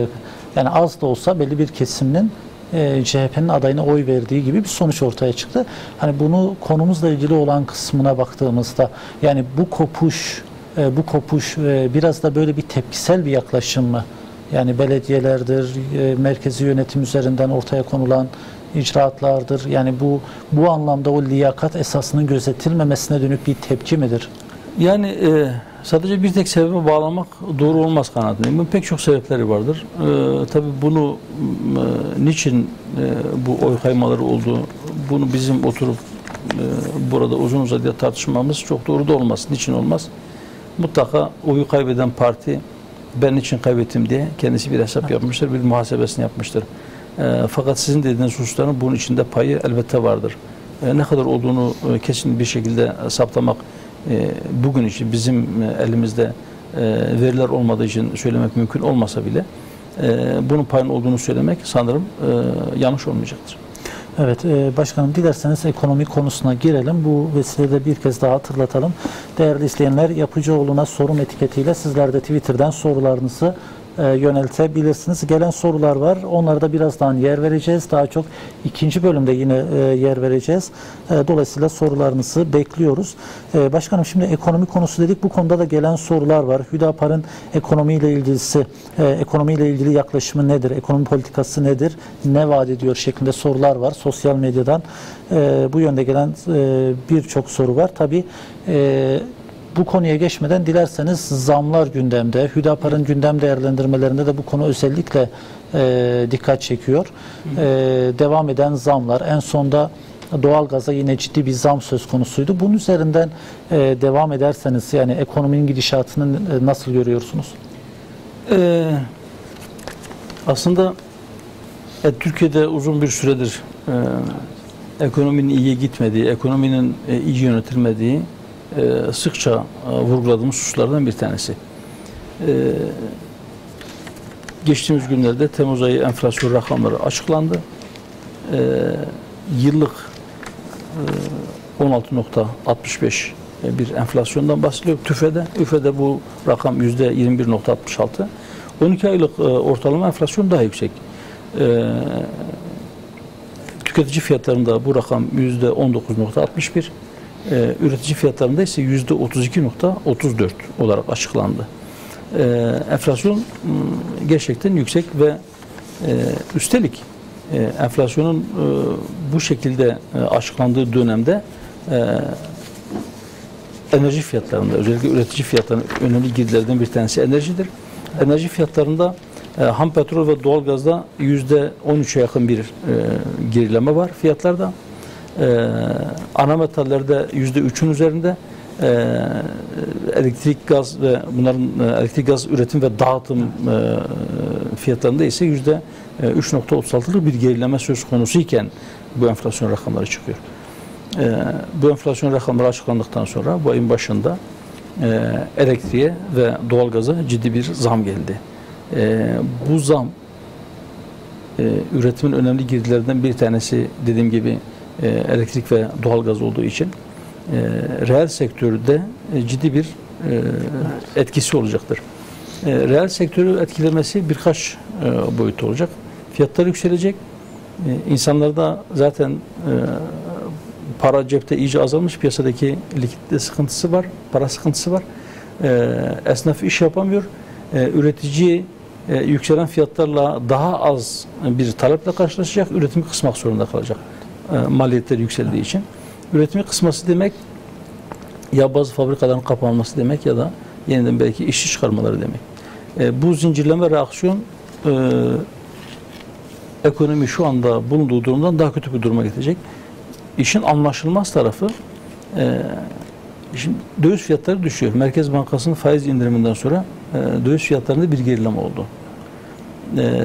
Yani az da olsa belli bir kesiminin e, C H P'nin adayına oy verdiği gibi bir sonuç ortaya çıktı. Hani bunu konumuzla ilgili olan kısmına baktığımızda yani bu kopuş e, bu kopuş e, biraz da böyle bir tepkisel bir yaklaşım mı? Yani belediyelerdir, e, merkezi yönetim üzerinden ortaya konulan icraatlardır. Yani bu bu anlamda o liyakat esasının gözetilmemesine dönük bir tepki midir? Yani e, sadece bir tek sebebe bağlamak doğru olmaz kanaatindeyim. Bunun pek çok sebepleri vardır. E, tabii bunu e, niçin e, bu oy kaymaları oldu, bunu bizim oturup e, burada uzun uzadıya tartışmamız çok doğru da olmaz. Niçin olmaz? Mutlaka oyu kaybeden parti ben niçin kaybettim diye kendisi bir hesap yapmıştır, bir muhasebesini yapmıştır. E, fakat sizin dediğiniz hususların bunun içinde payı elbette vardır. E, ne kadar olduğunu e, kesin bir şekilde saptamak e, bugün için bizim e, elimizde e, veriler olmadığı için söylemek mümkün olmasa bile e, bunun payının olduğunu söylemek sanırım e, yanlış olmayacaktır. Evet e, başkanım dilerseniz ekonomi konusuna girelim. Bu vesileyle bir kez daha hatırlatalım. Değerli izleyenler Yapıcıoğlu'na sorun etiketiyle sizler de Twitter'dan sorularınızı e, yöneltebilirsiniz. Gelen sorular var. Onlara da birazdan yer vereceğiz. Daha çok ikinci bölümde yine e, yer vereceğiz. E, dolayısıyla sorularınızı bekliyoruz. E, başkanım şimdi ekonomi konusu dedik. Bu konuda da gelen sorular var. Hüdapar'ın ekonomiyle ilgisi, e, ekonomiyle ilgili yaklaşımı nedir? Ekonomi politikası nedir? Ne vaat ediyor şeklinde sorular var. Sosyal medyadan e, bu yönde gelen e, birçok soru var. Tabii e, bu konuya geçmeden dilerseniz zamlar gündemde. Hüdapar'ın gündem değerlendirmelerinde de bu konu özellikle e, dikkat çekiyor. E, devam eden zamlar. En sonda doğalgaza yine ciddi bir zam söz konusuydu. Bunun üzerinden e, devam ederseniz yani ekonominin gidişatını e, nasıl görüyorsunuz? Ee, aslında e, Türkiye'de uzun bir süredir e, ekonominin iyiye gitmediği, ekonominin e, iyi yönetilmediği e, sıkça e, vurguladığımız hususlardan bir tanesi. E, geçtiğimiz günlerde Temmuz ayı enflasyon rakamları açıklandı. E, yıllık e, on altı nokta altmış beş bir enflasyondan bahsediyor. TÜFE'de, ÜFE'de bu rakam yüzde yirmi bir nokta altmış altı. on iki aylık e, ortalama enflasyon daha yüksek. E, tüketici fiyatlarında bu rakam yüzde on dokuz nokta altmış bir. E, üretici fiyatlarında ise yüzde otuz iki nokta otuz dört olarak açıklandı. E, enflasyon m, gerçekten yüksek ve e, üstelik e, enflasyonun e, bu şekilde e, açıklandığı dönemde e, enerji fiyatlarında, özellikle üretici fiyatlarının önemli girdilerden bir tanesi enerjidir. Enerji fiyatlarında e, ham petrol ve doğalgazda yüzde on üçe yakın bir e, gerileme var fiyatlarda. E, ana metallerde yüzde üçün üzerinde, e, elektrik gaz ve bunların e, elektrik gaz üretim ve dağıtım e, fiyatlarında ise yüzde üç nokta otuz altılık bir gerileme söz konusu iken bu enflasyon rakamları çıkıyor. E, bu enflasyon rakamları açıklandıktan sonra bu ayın başında e, elektriğe ve doğalgaza ciddi bir zam geldi. E, bu zam e, üretimin önemli girdilerinden bir tanesi dediğim gibi e, elektrik ve doğalgaz olduğu için e, reel sektörde e, ciddi bir e, etkisi olacaktır. E, reel sektörü etkilemesi birkaç e, boyutta olacak. Fiyatlar yükselecek. E, insanlarda zaten e, para cepte iyice azalmış. Piyasadaki likidite sıkıntısı var. Para sıkıntısı var. E, esnaf iş yapamıyor. E, üretici e, yükselen fiyatlarla daha az bir taleple karşılaşacak. Üretimi kısmak zorunda kalacak. E, maliyetler yükseldiği için. Üretimi kısması demek ya bazı fabrikaların kapanması demek ya da yeniden belki işçi çıkarmaları demek. E, bu zincirleme reaksiyon e, ekonomi şu anda bulunduğu durumdan daha kötü bir duruma getirecek. İşin anlaşılmaz tarafı e, şimdi döviz fiyatları düşüyor. Merkez Bankası'nın faiz indiriminden sonra e, döviz fiyatlarında bir gerileme oldu. E,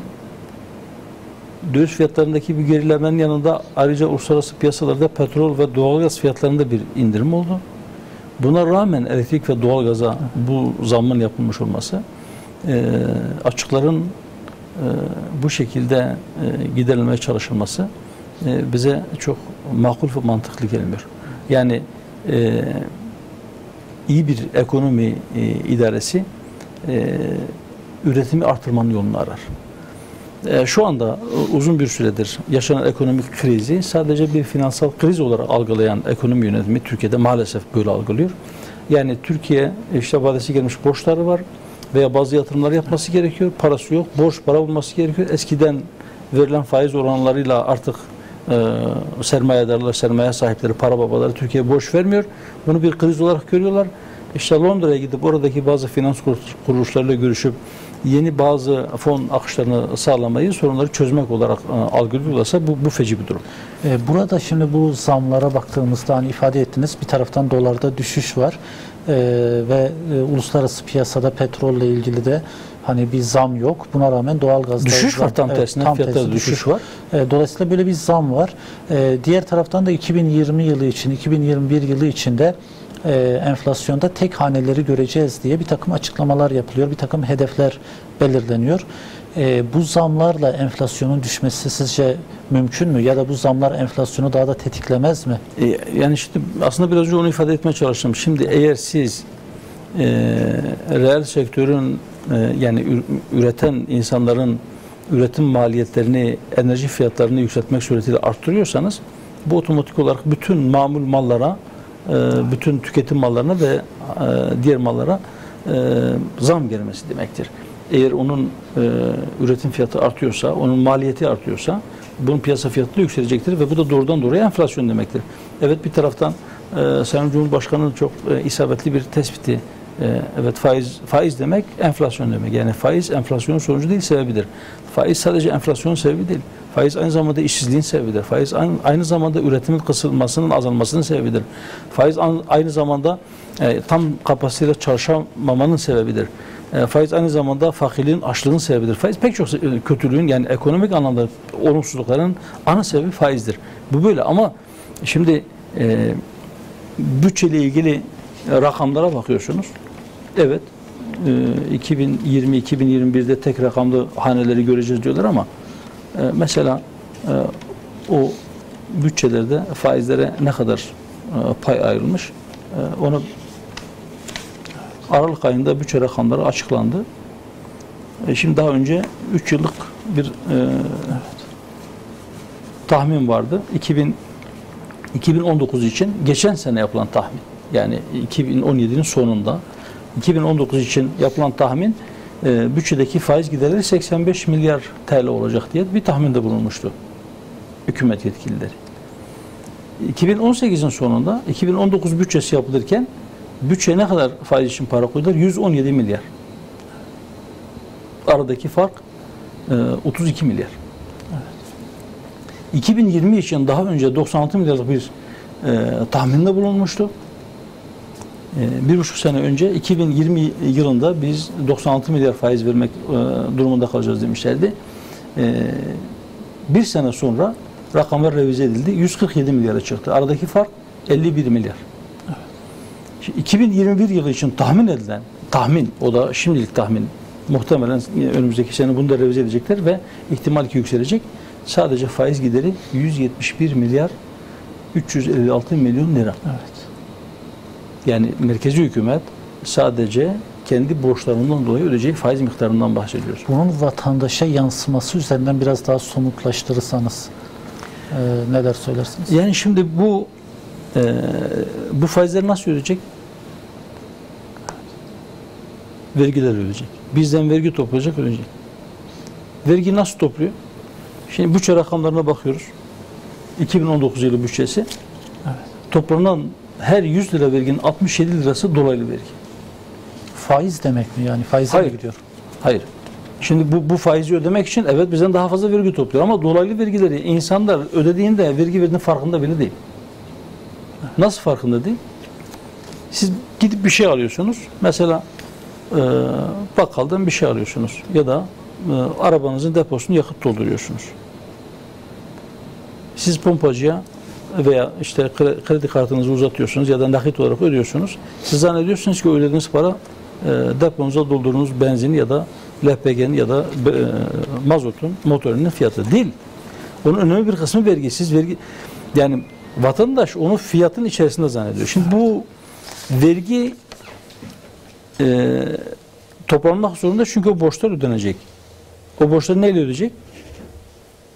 döviz fiyatlarındaki bir gerilemenin yanında ayrıca uluslararası piyasalarda petrol ve doğalgaz fiyatlarında bir indirim oldu. Buna rağmen elektrik ve doğalgaza bu zammın yapılmış olması e, açıkların e, bu şekilde e, giderilmeye çalışılması e, bize çok makul ve mantıklı gelmiyor. Yani e, iyi bir ekonomi e, idaresi e, üretimi artırmanın yolunu arar. e, şu anda uzun bir süredir yaşanan ekonomik krizi sadece bir finansal kriz olarak algılayan ekonomi yönetimi Türkiye'de maalesef böyle algılıyor. Yani Türkiye işte vadesi gelmiş borçları var veya bazı yatırımlar yapması gerekiyor. Parası yok, borç para bulması gerekiyor. Eskiden verilen faiz oranlarıyla artık e, sermayedarlar, sermaye sahipleri, para babaları Türkiye'ye borç vermiyor. Bunu bir kriz olarak görüyorlar. İşte Londra'ya gidip oradaki bazı finans kuruluşlarıyla görüşüp yeni bazı fon akışlarını sağlamayı, sorunları çözmek olarak e, algılıyorlarsa bu, bu feci bir durum. Burada şimdi bu zamlara baktığımızda hani ifade ettiniz, bir taraftan dolarda düşüş var ee, ve e, uluslararası piyasada petrolle ilgili de hani bir zam yok. Buna rağmen doğalgazda düşüş var, tam evet, tersine tam fiyatlarda tersi düşüş var. E, dolayısıyla böyle bir zam var. E, diğer taraftan da iki bin yirmi yılı için, iki bin yirmi bir yılı içinde e, enflasyonda tek haneleri göreceğiz diye bir takım açıklamalar yapılıyor, bir takım hedefler belirleniyor. E, bu zamlarla enflasyonun düşmesi sizce mümkün mü? Ya da bu zamlar enflasyonu daha da tetiklemez mi? E, yani şimdi aslında biraz önce onu ifade etmeye çalıştım. Şimdi eğer siz e, reel sektörün e, yani üreten insanların üretim maliyetlerini, enerji fiyatlarını yükseltmek suretiyle arttırıyorsanız bu otomatik olarak bütün mamul mallara, e, bütün tüketim mallarına ve e, diğer mallara e, zam gelmesi demektir. Eğer onun e, üretim fiyatı artıyorsa, onun maliyeti artıyorsa bunun piyasa fiyatı da yükselecektir ve bu da doğrudan doğruya enflasyon demektir. Evet, bir taraftan e, Sayın Cumhurbaşkanı'nın çok e, isabetli bir tespiti. E, evet, faiz faiz demek enflasyon demek. Yani faiz enflasyonun sonucu değil, sebebidir. Faiz sadece enflasyonun sebebi değil. Faiz aynı zamanda işsizliğin sebebidir. Faiz aynı, aynı zamanda üretimin kısılmasının, azalmasının sebebidir. Faiz aynı zamanda e, tam kapasiteyle çalışamamanın sebebidir. E, faiz aynı zamanda fakirliğin, açlığın sebebidir. Faiz pek çok kötülüğün, yani ekonomik anlamda olumsuzlukların ana sebebi faizdir. Bu böyle ama şimdi e, bütçeyle ilgili rakamlara bakıyorsunuz. Evet, e, iki bin yirmi iki bin yirmi bir'de tek rakamlı haneleri göreceğiz diyorlar ama e, mesela e, o bütçelerde faizlere ne kadar e, pay ayrılmış e, onu Aralık ayında bütçe rakamları açıklandı. E, şimdi daha önce üç yıllık bir e, tahmin vardı. iki bin iki bin on dokuz için geçen sene yapılan tahmin. Yani iki bin on yedi'nin sonunda iki bin on dokuz için yapılan tahmin e, bütçedeki faiz giderleri seksen beş milyar T L olacak diye bir tahminde bulunmuştu hükümet yetkilileri. iki bin on sekiz'in sonunda iki bin on dokuz bütçesi yapılırken bütçeye ne kadar faiz için para koydular? yüz on yedi milyar. Aradaki fark e, otuz iki milyar. Evet. iki bin yirmi için daha önce doksan altı milyarlık bir e, tahminde bulunmuştu. E, bir buçuk sene önce iki bin yirmi yılında biz doksan altı milyar faiz vermek e, durumunda kalacağız demişlerdi. E, bir sene sonra rakamlar revize edildi. yüz kırk yedi milyara çıktı. Aradaki fark elli bir milyar. iki bin yirmi bir yılı için tahmin edilen, tahmin, o da şimdilik tahmin, muhtemelen önümüzdeki sene bunu da revize edecekler ve ihtimal ki yükselecek. Sadece faiz gideri yüz yetmiş bir milyar üç yüz elli altı milyon lira. Evet. Yani merkezi hükümet sadece kendi borçlarından dolayı ödeyeceği faiz miktarından bahsediyoruz. Bunun vatandaşa yansıması üzerinden biraz daha somutlaştırırsanız e, neler söylersiniz? Yani şimdi bu e, bu faizleri nasıl ödeyecek? Vergiler ödeyecek. Bizden vergi toplayacak, ödeyecek. Vergi nasıl topluyor? Şimdi bütçe rakamlarına bakıyoruz. iki bin on dokuz yılı bütçesi. Evet. Toplanan her yüz lira verginin altmış yedi lirası dolaylı vergi. Faiz demek mi yani? Faize Hayır. mi gidiyor? Hayır. Şimdi bu, bu faizi ödemek için evet bizden daha fazla vergi topluyor ama dolaylı vergileri insanlar ödediğinde vergi verdiğinin farkında bile değil. Nasıl farkında değil? Siz gidip bir şey alıyorsunuz. Mesela e, bakkaldan bir şey alıyorsunuz ya da e, arabanızın deposunu yakıt dolduruyorsunuz. Siz pompacıya veya işte kredi kartınızı uzatıyorsunuz ya da nakit olarak ödüyorsunuz. Siz zannediyorsunuz ki ödediğiniz para e, deponuza doldurduğunuz benzin ya da L P G'nin ya da e, mazotun, motorunun fiyatı değil. Onun önemli bir kısmı vergi. Siz vergi, yani vatandaş onu fiyatın içerisinde zannediyor. Şimdi bu vergi e, toplanmak zorunda çünkü o borçlar ödenecek. O borçları neyle ödeyecek?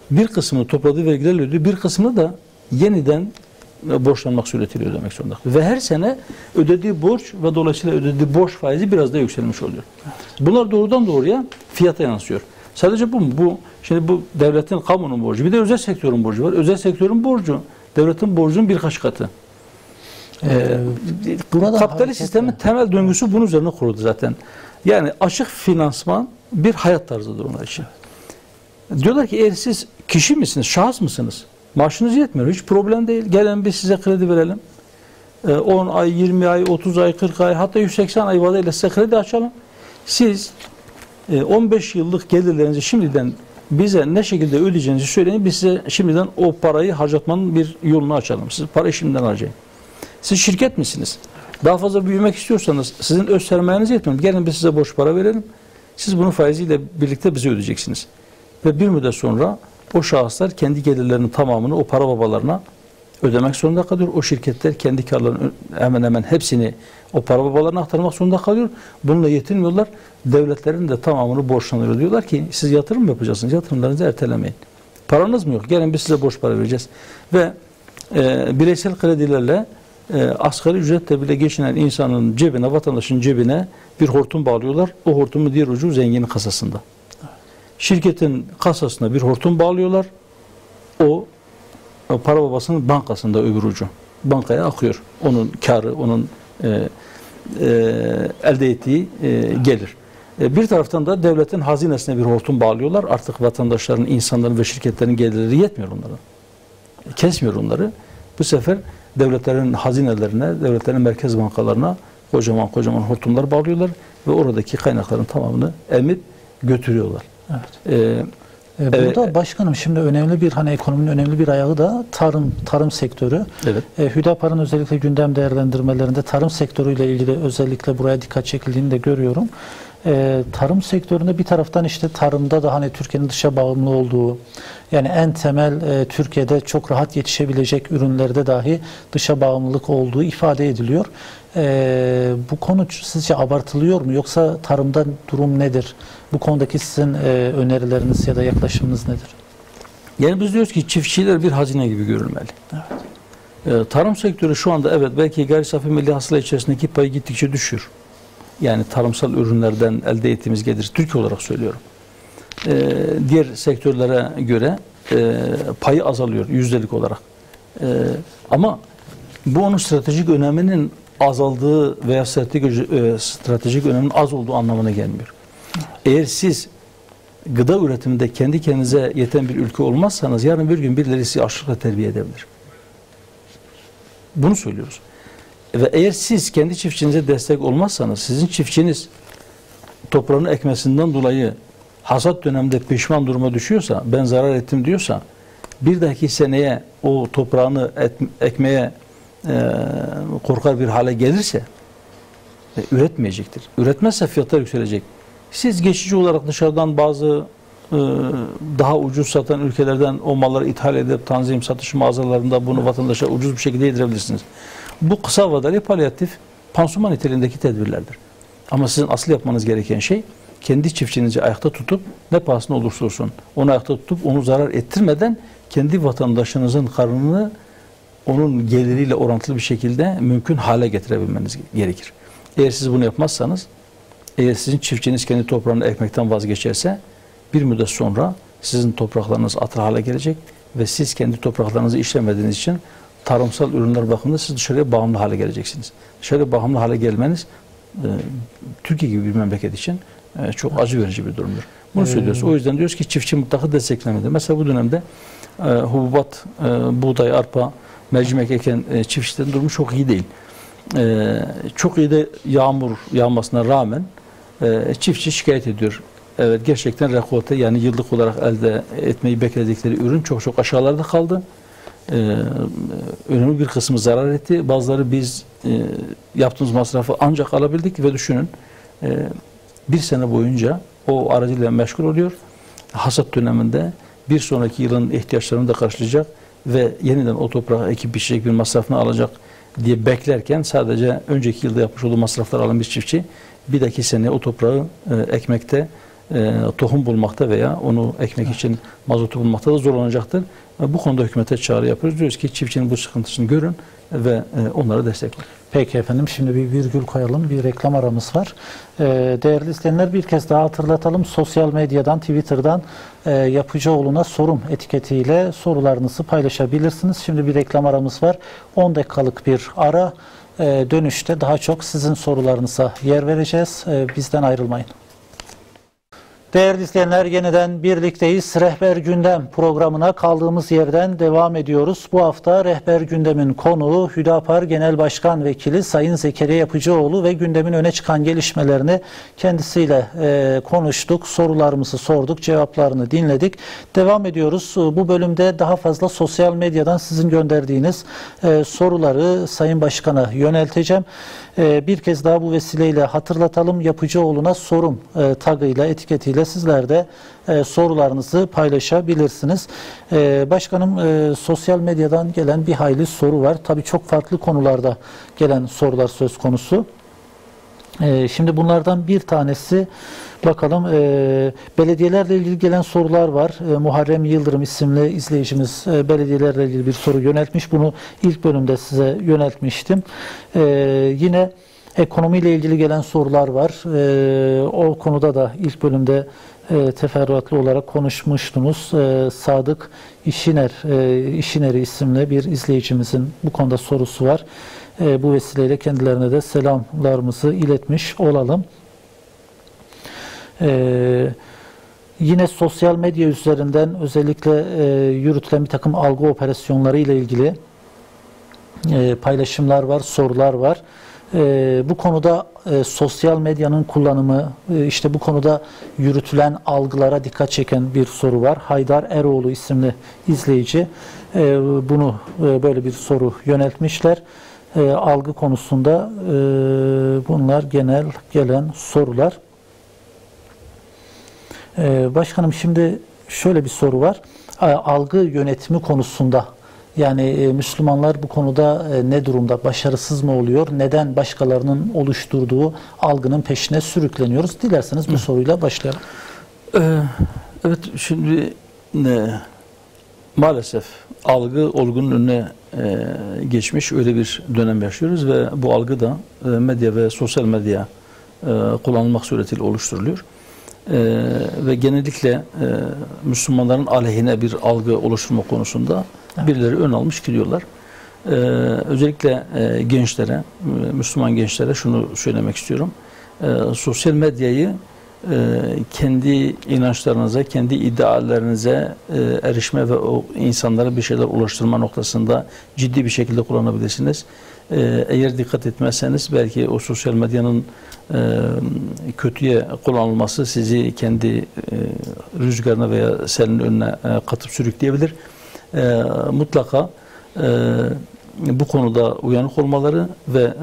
bir kısmını topladığı vergilerle ödüyor, bir kısmını da yeniden borçlanmak suretiyle ödemek zorunda kalıyor. Ve her sene ödediği borç ve dolayısıyla ödediği borç faizi biraz da yükselmiş oluyor. Bunlar doğrudan doğruya fiyata yansıyor. Sadece bu mu? Bu, şimdi bu devletin, kamunun borcu. Bir de özel sektörün borcu var. Özel sektörün borcu, devletin borcunun birkaç katı. Ee, Burada kapitalist sistemin temel döngüsü bunun üzerine kuruldu zaten. Yani açık finansman bir hayat tarzıdır onlar için. Diyorlar ki eğer siz kişi misiniz, şahıs mısınız? Maaşınız yetmiyor. Hiç problem değil. Gelin biz size kredi verelim. on ay, yirmi ay, otuz ay, kırk ay, hatta yüz seksen ay vadayla size kredi açalım. Siz on beş yıllık gelirlerinizi şimdiden bize ne şekilde ödeyeceğinizi söyleyin. Biz size şimdiden o parayı harcatmanın bir yolunu açalım. Siz parayı şimdiden harcayın. Siz şirket misiniz? Daha fazla büyümek istiyorsanız sizin öz sermayeniz yetmiyor. Gelin biz size borç para verelim. Siz bunun faiziyle birlikte bize ödeyeceksiniz. Ve bir müddet sonra o şahıslar kendi gelirlerinin tamamını o para babalarına ödemek zorunda kalıyor. O şirketler kendi karlarının hemen hemen hepsini o para babalarına aktarmak zorunda kalıyor. Bununla yetinmiyorlar. Devletlerin de tamamını borçlanıyor. Diyorlar ki siz yatırım mı yapacaksınız? Yatırımlarınızı ertelemeyin. Paranız mı yok? Gelin biz size borç para vereceğiz. Ve e, bireysel kredilerle e, asgari ücretle bile geçinen insanın cebine, vatandaşın cebine bir hortum bağlıyorlar. O hortumun diğer ucu zenginin kasasında. Şirketin kasasına bir hortum bağlıyorlar. O, o para babasının bankasında öbür ucu. Bankaya akıyor. Onun karı, onun e, e, elde ettiği e, gelir. E, bir taraftan da devletin hazinesine bir hortum bağlıyorlar. Artık vatandaşların, insanların ve şirketlerin gelirleri yetmiyor onlara. E, kesmiyor onları. Bu sefer devletlerin hazinelerine, devletlerin merkez bankalarına kocaman kocaman hortumlar bağlıyorlar ve oradaki kaynakların tamamını emip götürüyorlar. Evet. Ee, Burada e, başkanım şimdi önemli bir hani ekonominin önemli bir ayağı da tarım tarım sektörü. Evet. E, Hüdapar'ın özellikle gündem değerlendirmelerinde tarım sektörüyle ilgili özellikle buraya dikkat çekildiğini de görüyorum. E, tarım sektöründe bir taraftan işte tarımda da hani Türkiye'nin dışa bağımlı olduğu, yani en temel e, Türkiye'de çok rahat yetişebilecek ürünlerde dahi dışa bağımlılık olduğu ifade ediliyor. E, bu konu sizce abartılıyor mu? Yoksa tarımda durum nedir? Bu konudaki sizin e, önerileriniz ya da yaklaşımınız nedir? Yani biz diyoruz ki çiftçiler bir hazine gibi görülmeli. Evet. E, tarım sektörü şu anda evet belki gayri safi milli hasıla içerisindeki payı gittikçe düşüyor. Yani tarımsal ürünlerden elde ettiğimiz gelir, Türkiye olarak söylüyorum. Ee, diğer sektörlere göre e, payı azalıyor yüzdelik olarak. E, ama bu onun stratejik öneminin azaldığı veya stratejik, e, stratejik öneminin az olduğu anlamına gelmiyor. Eğer siz gıda üretiminde kendi kendinize yeten bir ülke olmazsanız yarın bir gün birileri sizi açlıkla terbiye edebilir. Bunu söylüyoruz. Ve eğer siz kendi çiftçinize destek olmazsanız, sizin çiftçiniz toprağını ekmesinden dolayı hasat döneminde pişman duruma düşüyorsa, ben zarar ettim diyorsa, bir dahaki seneye o toprağını et, ekmeye e, korkar bir hale gelirse, e, üretmeyecektir. Üretmezse fiyatlar yükselecek. Siz geçici olarak dışarıdan bazı e, daha ucuz satan ülkelerden o malları ithal edip tanzim satış mağazalarında bunu vatandaşa ucuz bir şekilde yedirebilirsiniz. Bu kısa vadeli palyatif pansuman niteliğindeki tedbirlerdir. Ama sizin asıl yapmanız gereken şey kendi çiftçinizi ayakta tutup ne pahasına olursa olsun onu ayakta tutup onu zarar ettirmeden kendi vatandaşınızın karnını onun geliriyle orantılı bir şekilde mümkün hale getirebilmeniz gerekir. Eğer siz bunu yapmazsanız, eğer sizin çiftçiniz kendi toprağını ekmekten vazgeçerse bir müddet sonra sizin topraklarınız atıl hale gelecek ve siz kendi topraklarınızı işlemediğiniz için tarımsal ürünler bakımında siz dışarıya bağımlı hale geleceksiniz. Dışarıya bağımlı hale gelmeniz e, Türkiye gibi bir memleket için e, çok acı verici bir durumdur. Bunu ee, söylüyoruz. O yüzden diyoruz ki çiftçi mutlaka desteklemelidir. Mesela bu dönemde e, hububat, e, buğday, arpa, mercimek eken e, çiftçilerin durumu çok iyi değil. E, çok iyi de yağmur yağmasına rağmen e, çiftçi şikayet ediyor. Evet gerçekten rekolte yani yıllık olarak elde etmeyi bekledikleri ürün çok çok aşağılarda kaldı. Ee, önemli bir kısmı zarar etti. Bazıları biz e, yaptığımız masrafı ancak alabildik ve düşünün e, bir sene boyunca o aracıyla meşgul oluyor. Hasat döneminde bir sonraki yılın ihtiyaçlarını da karşılayacak ve yeniden o toprağı ekip biçecek bir masrafını alacak diye beklerken sadece önceki yılda yapmış olduğu masraflar alan bir çiftçi bir dahaki sene o toprağı e, ekmekte e, tohum bulmakta veya onu ekmek için mazotu bulmakta da zorlanacaktır. E, bu konuda hükümete çağrı yapıyoruz. Diyoruz ki çiftçinin bu sıkıntısını görün ve e, onlara destek olun. Peki efendim, şimdi bir virgül koyalım. Bir reklam aramız var. Ee, değerli izleyenler, bir kez daha hatırlatalım. Sosyal medyadan, Twitter'dan e, Yapıcıoğlu'na sorum etiketiyle sorularınızı paylaşabilirsiniz. Şimdi bir reklam aramız var. on dakikalık bir ara. E, dönüşte daha çok sizin sorularınıza yer vereceğiz. E, bizden ayrılmayın. Değerli izleyenler, yeniden birlikteyiz. Rehber Gündem programına kaldığımız yerden devam ediyoruz. Bu hafta Rehber Gündem'in konuğu Hüdapar Genel Başkan Vekili Sayın Zekeriya Yapıcıoğlu ve gündemin öne çıkan gelişmelerini kendisiyle e, konuştuk. Sorularımızı sorduk, cevaplarını dinledik. Devam ediyoruz. Bu bölümde daha fazla sosyal medyadan sizin gönderdiğiniz e, soruları Sayın Başkan'a yönelteceğim. E, bir kez daha bu vesileyle hatırlatalım. Yapıcıoğlu'na sorum e, tagıyla, etiketiyle sizler de e, sorularınızı paylaşabilirsiniz. E, başkanım, e, sosyal medyadan gelen bir hayli soru var. Tabii çok farklı konularda gelen sorular söz konusu. E, şimdi bunlardan bir tanesi, bakalım, e, belediyelerle ilgili gelen sorular var. E, Muharrem Yıldırım isimli izleyicimiz e, belediyelerle ilgili bir soru yöneltmiş. Bunu ilk bölümde size yöneltmiştim. E, yine ekonomiyle ilgili gelen sorular var. E, o konuda da ilk bölümde e, teferruatlı olarak konuşmuştunuz. E, Sadık İşiner, e, İşiner'i isimli bir izleyicimizin bu konuda sorusu var. E, bu vesileyle kendilerine de selamlarımızı iletmiş olalım. E, yine sosyal medya üzerinden özellikle e, yürütülen bir takım algı operasyonları ile ilgili e, paylaşımlar var, sorular var. Ee, bu konuda e, sosyal medyanın kullanımı, e, işte bu konuda yürütülen algılara dikkat çeken bir soru var. Haydar Eroğlu isimli izleyici e, bunu e, böyle bir soru yöneltmişler. E, algı konusunda e, bunlar genel gelen sorular. E, başkanım, şimdi şöyle bir soru var. Algı yönetimi konusunda, yani e, Müslümanlar bu konuda e, ne durumda? Başarısız mı oluyor? Neden başkalarının oluşturduğu algının peşine sürükleniyoruz? Dilerseniz bu Hı. soruyla başlayalım. Ee, evet, şimdi ne, maalesef algı olgunun önüne e, geçmiş öyle bir dönem yaşıyoruz ve bu algı da e, medya ve sosyal medya e, kullanılmak suretiyle oluşturuluyor. E, ve genellikle e, Müslümanların aleyhine bir algı oluşturma konusunda birileri ön almış gidiyorlar. Ee, özellikle e, gençlere, e, Müslüman gençlere şunu söylemek istiyorum. E, sosyal medyayı e, kendi inançlarınıza, kendi ideallerinize e, erişme ve o insanlara bir şeyler ulaştırma noktasında ciddi bir şekilde kullanabilirsiniz. E, eğer dikkat etmezseniz belki o sosyal medyanın e, kötüye kullanılması sizi kendi e, rüzgarına veya selin önüne e, katıp sürükleyebilir. E, mutlaka e, bu konuda uyanık olmaları ve e,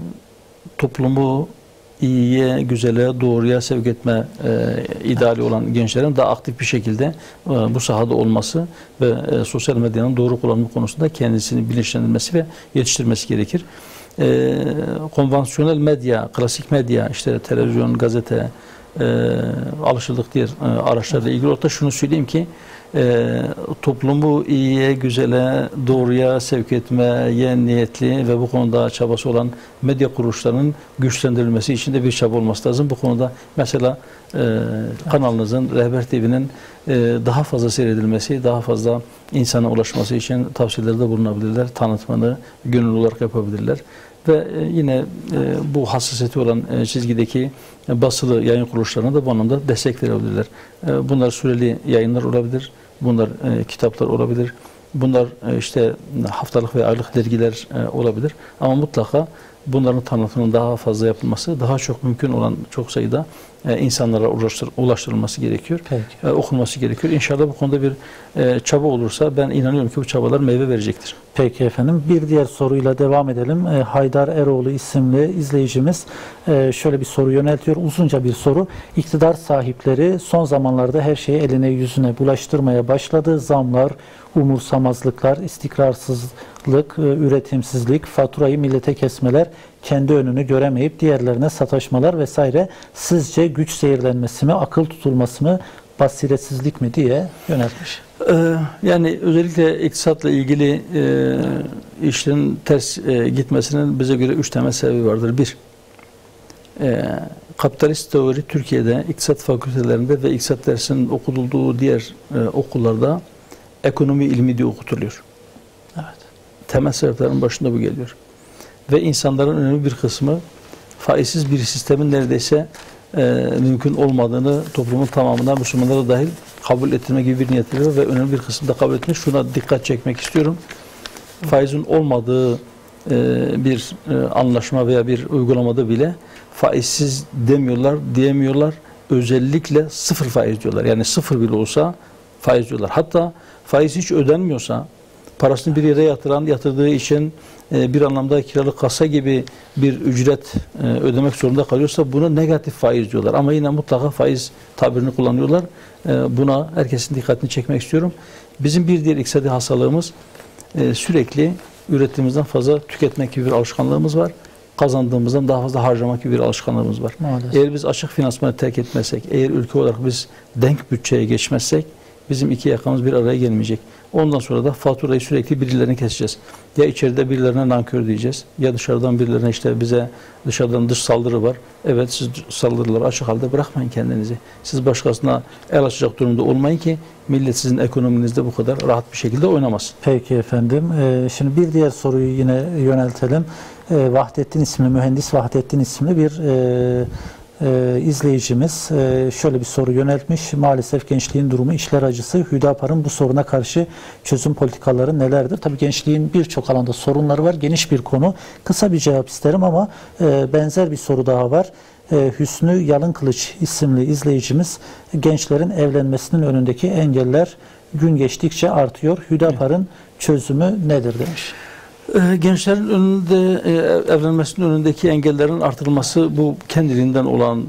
toplumu iyiye, güzele, doğruya sevk etme e, ideali olan gençlerin daha aktif bir şekilde e, bu sahada olması ve e, sosyal medyanın doğru kullanımı konusunda kendisini bilinçlendirmesi ve yetiştirmesi gerekir. E, konvansiyonel medya, klasik medya, işte televizyon, gazete, e, alışıldık diğer e, araçlarla ilgili olarak da şunu söyleyeyim ki E, toplumu iyiye, güzele, doğruya sevk etmeye niyetli ve bu konuda çabası olan medya kuruluşlarının güçlendirilmesi için de bir çaba olması lazım. Bu konuda mesela e, kanalınızın, Rehber T V'nin e, daha fazla seyredilmesi, daha fazla insana ulaşması için tavsiyelerde bulunabilirler. Tanıtmanı gönüllü olarak yapabilirler. Ve e, yine e, bu hassasiyeti olan e, çizgideki e, basılı yayın kuruluşlarına da bu anlamda destek verebilirler. E, bunlar süreli yayınlar olabilir, bunlar e, kitaplar olabilir, bunlar e, işte haftalık ve aylık dergiler e, olabilir. Ama mutlaka bunların tanıtımının daha fazla yapılması, daha çok mümkün olan çok sayıda e, insanlara ulaştır, ulaştırılması gerekiyor, e, okunması gerekiyor. İnşallah bu konuda bir e, çaba olursa ben inanıyorum ki bu çabalar meyve verecektir. Peki efendim, bir diğer soruyla devam edelim. E, Haydar Eroğlu isimli izleyicimiz e, şöyle bir soru yöneltiyor. Uzunca bir soru. İktidar sahipleri son zamanlarda her şeyi eline yüzüne bulaştırmaya başladı. Zamlar, umursamazlıklar, istikrarsız üretimsizlik, faturayı millete kesmeler, kendi önünü göremeyip diğerlerine sataşmalar vesaire. Sizce güç zehirlenmesi mi, akıl tutulması mı, basiretsizlik mi diye yöneltmiş. Ee, yani özellikle iktisatla ilgili e, işlerin ters e, gitmesinin bize göre üç temel sebebi vardır. Bir, e, kapitalist teori Türkiye'de iktisat fakültelerinde ve iktisat dersinin okutulduğu diğer e, okullarda ekonomi ilmi diye okutuluyor. Evet. Temel sebeplerin başında bu geliyor. Ve insanların önemli bir kısmı faizsiz bir sistemin neredeyse e, mümkün olmadığını toplumun tamamına, Müslümanlara dahil kabul ettirme gibi bir niyetleri var ve önemli bir kısımda kabul etmiş. Şuna dikkat çekmek istiyorum. Faizin olmadığı e, bir e, anlaşma veya bir uygulamada bile faizsiz demiyorlar, diyemiyorlar. Özellikle sıfır faiz diyorlar. Yani sıfır bile olsa faiz diyorlar. Hatta faiz hiç ödenmiyorsa, parasını bir yere yatıran, yatırdığı için e, bir anlamda kiralık kasa gibi bir ücret e, ödemek zorunda kalıyorsa buna negatif faiz diyorlar. Ama yine mutlaka faiz tabirini kullanıyorlar. E, buna herkesin dikkatini çekmek istiyorum. Bizim bir diğer iktisadi hastalığımız e, sürekli ürettiğimizden fazla tüketmek gibi bir alışkanlığımız var. Kazandığımızdan daha fazla harcamak gibi bir alışkanlığımız var. Maalesef. Eğer biz açık finansmanı terk etmezsek, eğer ülke olarak biz denk bütçeye geçmezsek bizim iki yakamız bir araya gelmeyecek. Ondan sonra da faturayı sürekli birilerine keseceğiz. Ya içeride birilerine nankör diyeceğiz, ya dışarıdan birilerine işte bize dışarıdan dış saldırı var. Evet, siz saldırıları açık halde bırakmayın kendinizi. Siz başkasına el açacak durumda olmayın ki millet sizin ekonominizde bu kadar rahat bir şekilde oynamasın. Peki efendim. Ee, şimdi bir diğer soruyu yine yöneltelim. Ee, Vahdettin isimli, mühendis Vahdettin isimli bir e, e, izleyicimiz e, şöyle bir soru yöneltmiş. Maalesef gençliğin durumu işler acısı. Hüdapar'ın bu soruna karşı çözüm politikaları nelerdir? Tabii gençliğin birçok alanda sorunları var. Geniş bir konu. Kısa bir cevap isterim ama e, benzer bir soru daha var. E, Hüsnü Yalınkılıç isimli izleyicimiz gençlerin evlenmesinin önündeki engeller gün geçtikçe artıyor. Hüdapar'ın çözümü nedir demiş. Gençlerin önünde evlenmesinin önündeki engellerin artırılması bu kendiliğinden olan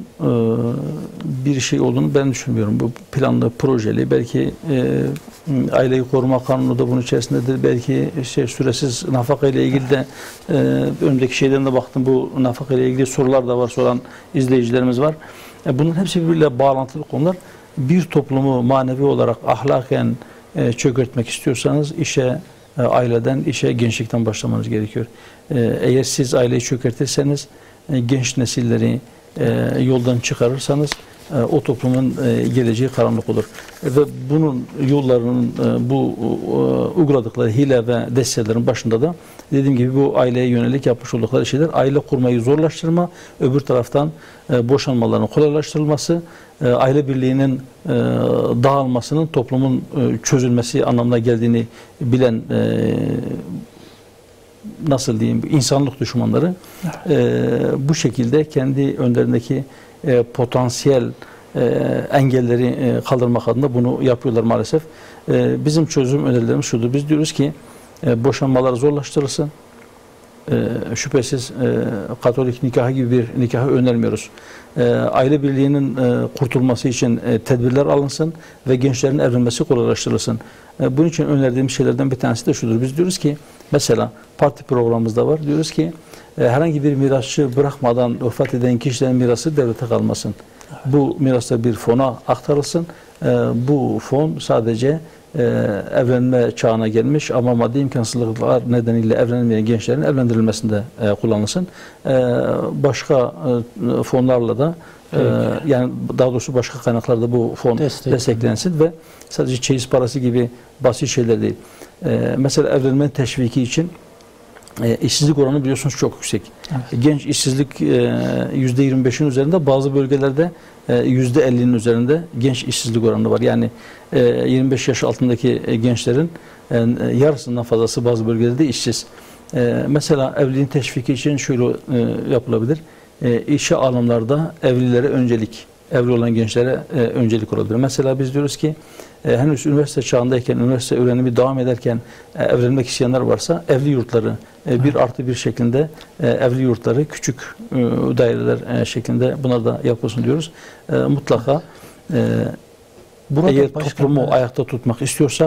bir şey olduğunu ben düşünmüyorum. Bu planlı, projeli, belki aileyi koruma kanunu da bunun içerisindedir. Belki şey, süresiz nafaka ile ilgili de önümdeki şeyden de baktım, bu nafaka ile ilgili sorular da var, soran izleyicilerimiz var. Bunun hepsi birbiriyle bağlantılı konular. Bir toplumu manevi olarak ahlaken çökertmek istiyorsanız işe aileden, işe, gençlikten başlamanız gerekiyor. Eğer siz aileyi çökertirseniz, genç nesilleri yoldan çıkarırsanız o toplumun geleceği karanlık olur. Ve bunun yollarının, bu uyguladıkları hile ve destelerin başında da dediğim gibi bu aileye yönelik yapmış oldukları şeyler, aile kurmayı zorlaştırma, öbür taraftan boşanmaların kolaylaştırılması, aile birliğinin dağılmasının toplumun çözülmesi anlamına geldiğini bilen, nasıl diyeyim, insanlık düşmanları bu şekilde kendi önlerindeki potansiyel engelleri kaldırmak adına bunu yapıyorlar maalesef. Bizim çözüm önerilerimiz şudur. Biz diyoruz ki boşanmalar zorlaştırılsın. E, şüphesiz e, Katolik nikahı gibi bir nikahı önermiyoruz. E, aile birliğinin e, kurtulması için e, tedbirler alınsın ve gençlerin evlenmesi kolaylaştırılsın. E, bunun için önerdiğimiz şeylerden bir tanesi de şudur. Biz diyoruz ki mesela parti programımızda var. Diyoruz ki e, herhangi bir mirasçı bırakmadan vefat eden kişilerin mirası devlete kalmasın. Bu miraslar bir fona aktarılsın. E, bu fon sadece Ee, evlenme çağına gelmiş ama maddi imkansızlıklar nedeniyle evlenmeyen gençlerin evlendirilmesinde e, kullanılsın. E, başka e, fonlarla da e, yani daha doğrusu başka kaynaklarda bu fon Destek. desteklensin ve sadece çeyiz parası gibi basit şeyler değil. E, mesela evlenme teşviki için E, işsizlik oranı biliyorsunuz çok yüksek. Evet. Genç işsizlik e, yüzde yirmi beşin üzerinde, bazı bölgelerde e, yüzde ellinin üzerinde genç işsizlik oranı var. Yani e, yirmi beş yaş altındaki e, gençlerin e, yarısından fazlası bazı bölgelerde işsiz. E, mesela evliliğin teşviki için şöyle e, yapılabilir. E, işe alımlarda evlilere öncelik, evli olan gençlere e, öncelik olabilir. Mesela biz diyoruz ki e, henüz üniversite çağındayken, üniversite öğrenimi devam ederken e, evlenmek isteyenler varsa evli yurtları e, bir artı bir şeklinde e, evli yurtları, küçük e, daireler e, şeklinde bunlar da yapılsın diyoruz. E, mutlaka e, eğer toplumu ayakta tutmak istiyorsak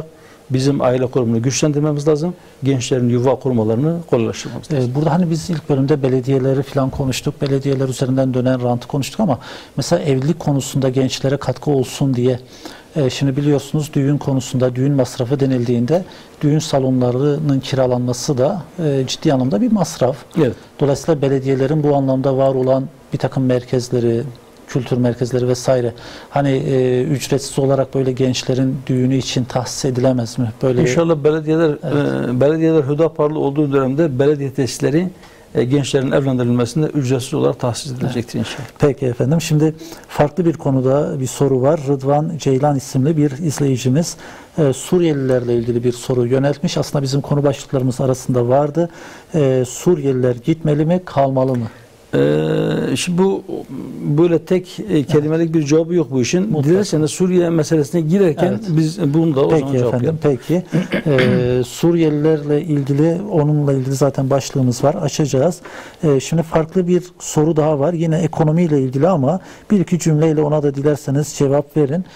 bizim aile kurumunu güçlendirmemiz lazım. Gençlerin yuva kurmalarını kolaylaştırmamız lazım. Burada hani biz ilk bölümde belediyeleri falan konuştuk. Belediyeler üzerinden dönen rantı konuştuk ama mesela evlilik konusunda gençlere katkı olsun diye e, şimdi biliyorsunuz düğün konusunda düğün masrafı denildiğinde düğün salonlarının kiralanması da e, ciddi anlamda bir masraf. Evet. Dolayısıyla belediyelerin bu anlamda var olan bir takım merkezleri, kültür merkezleri vesaire hani e, ücretsiz olarak böyle gençlerin düğünü için tahsis edilemez mi? Böyle İnşallah belediyeler Evet. e, belediyeler Hüdaparlı olduğu dönemde belediye tesisleri e, gençlerin evlendirilmesinde ücretsiz olarak tahsis edilecektir inşallah. Peki efendim. Şimdi farklı bir konuda bir soru var. Rıdvan Ceylan isimli bir izleyicimiz e, Suriyelilerle ilgili bir soru yöneltmiş. Aslında bizim konu başlıklarımız arasında vardı. E, Suriyeliler gitmeli mi, kalmalı mı? Ee, şimdi bu böyle tek e, kelimelik bir cevabı yok bu işin. Mutlaka. Dilerseniz Suriye meselesine girerken Evet. biz bunu da o Peki zaman efendim, cevaplayalım. peki. Ee, Suriyelilerle ilgili, onunla ilgili zaten başlığımız var, açacağız. Ee, şimdi farklı bir soru daha var. Yine ekonomiyle ilgili ama bir iki cümleyle ona da dilerseniz cevap verin.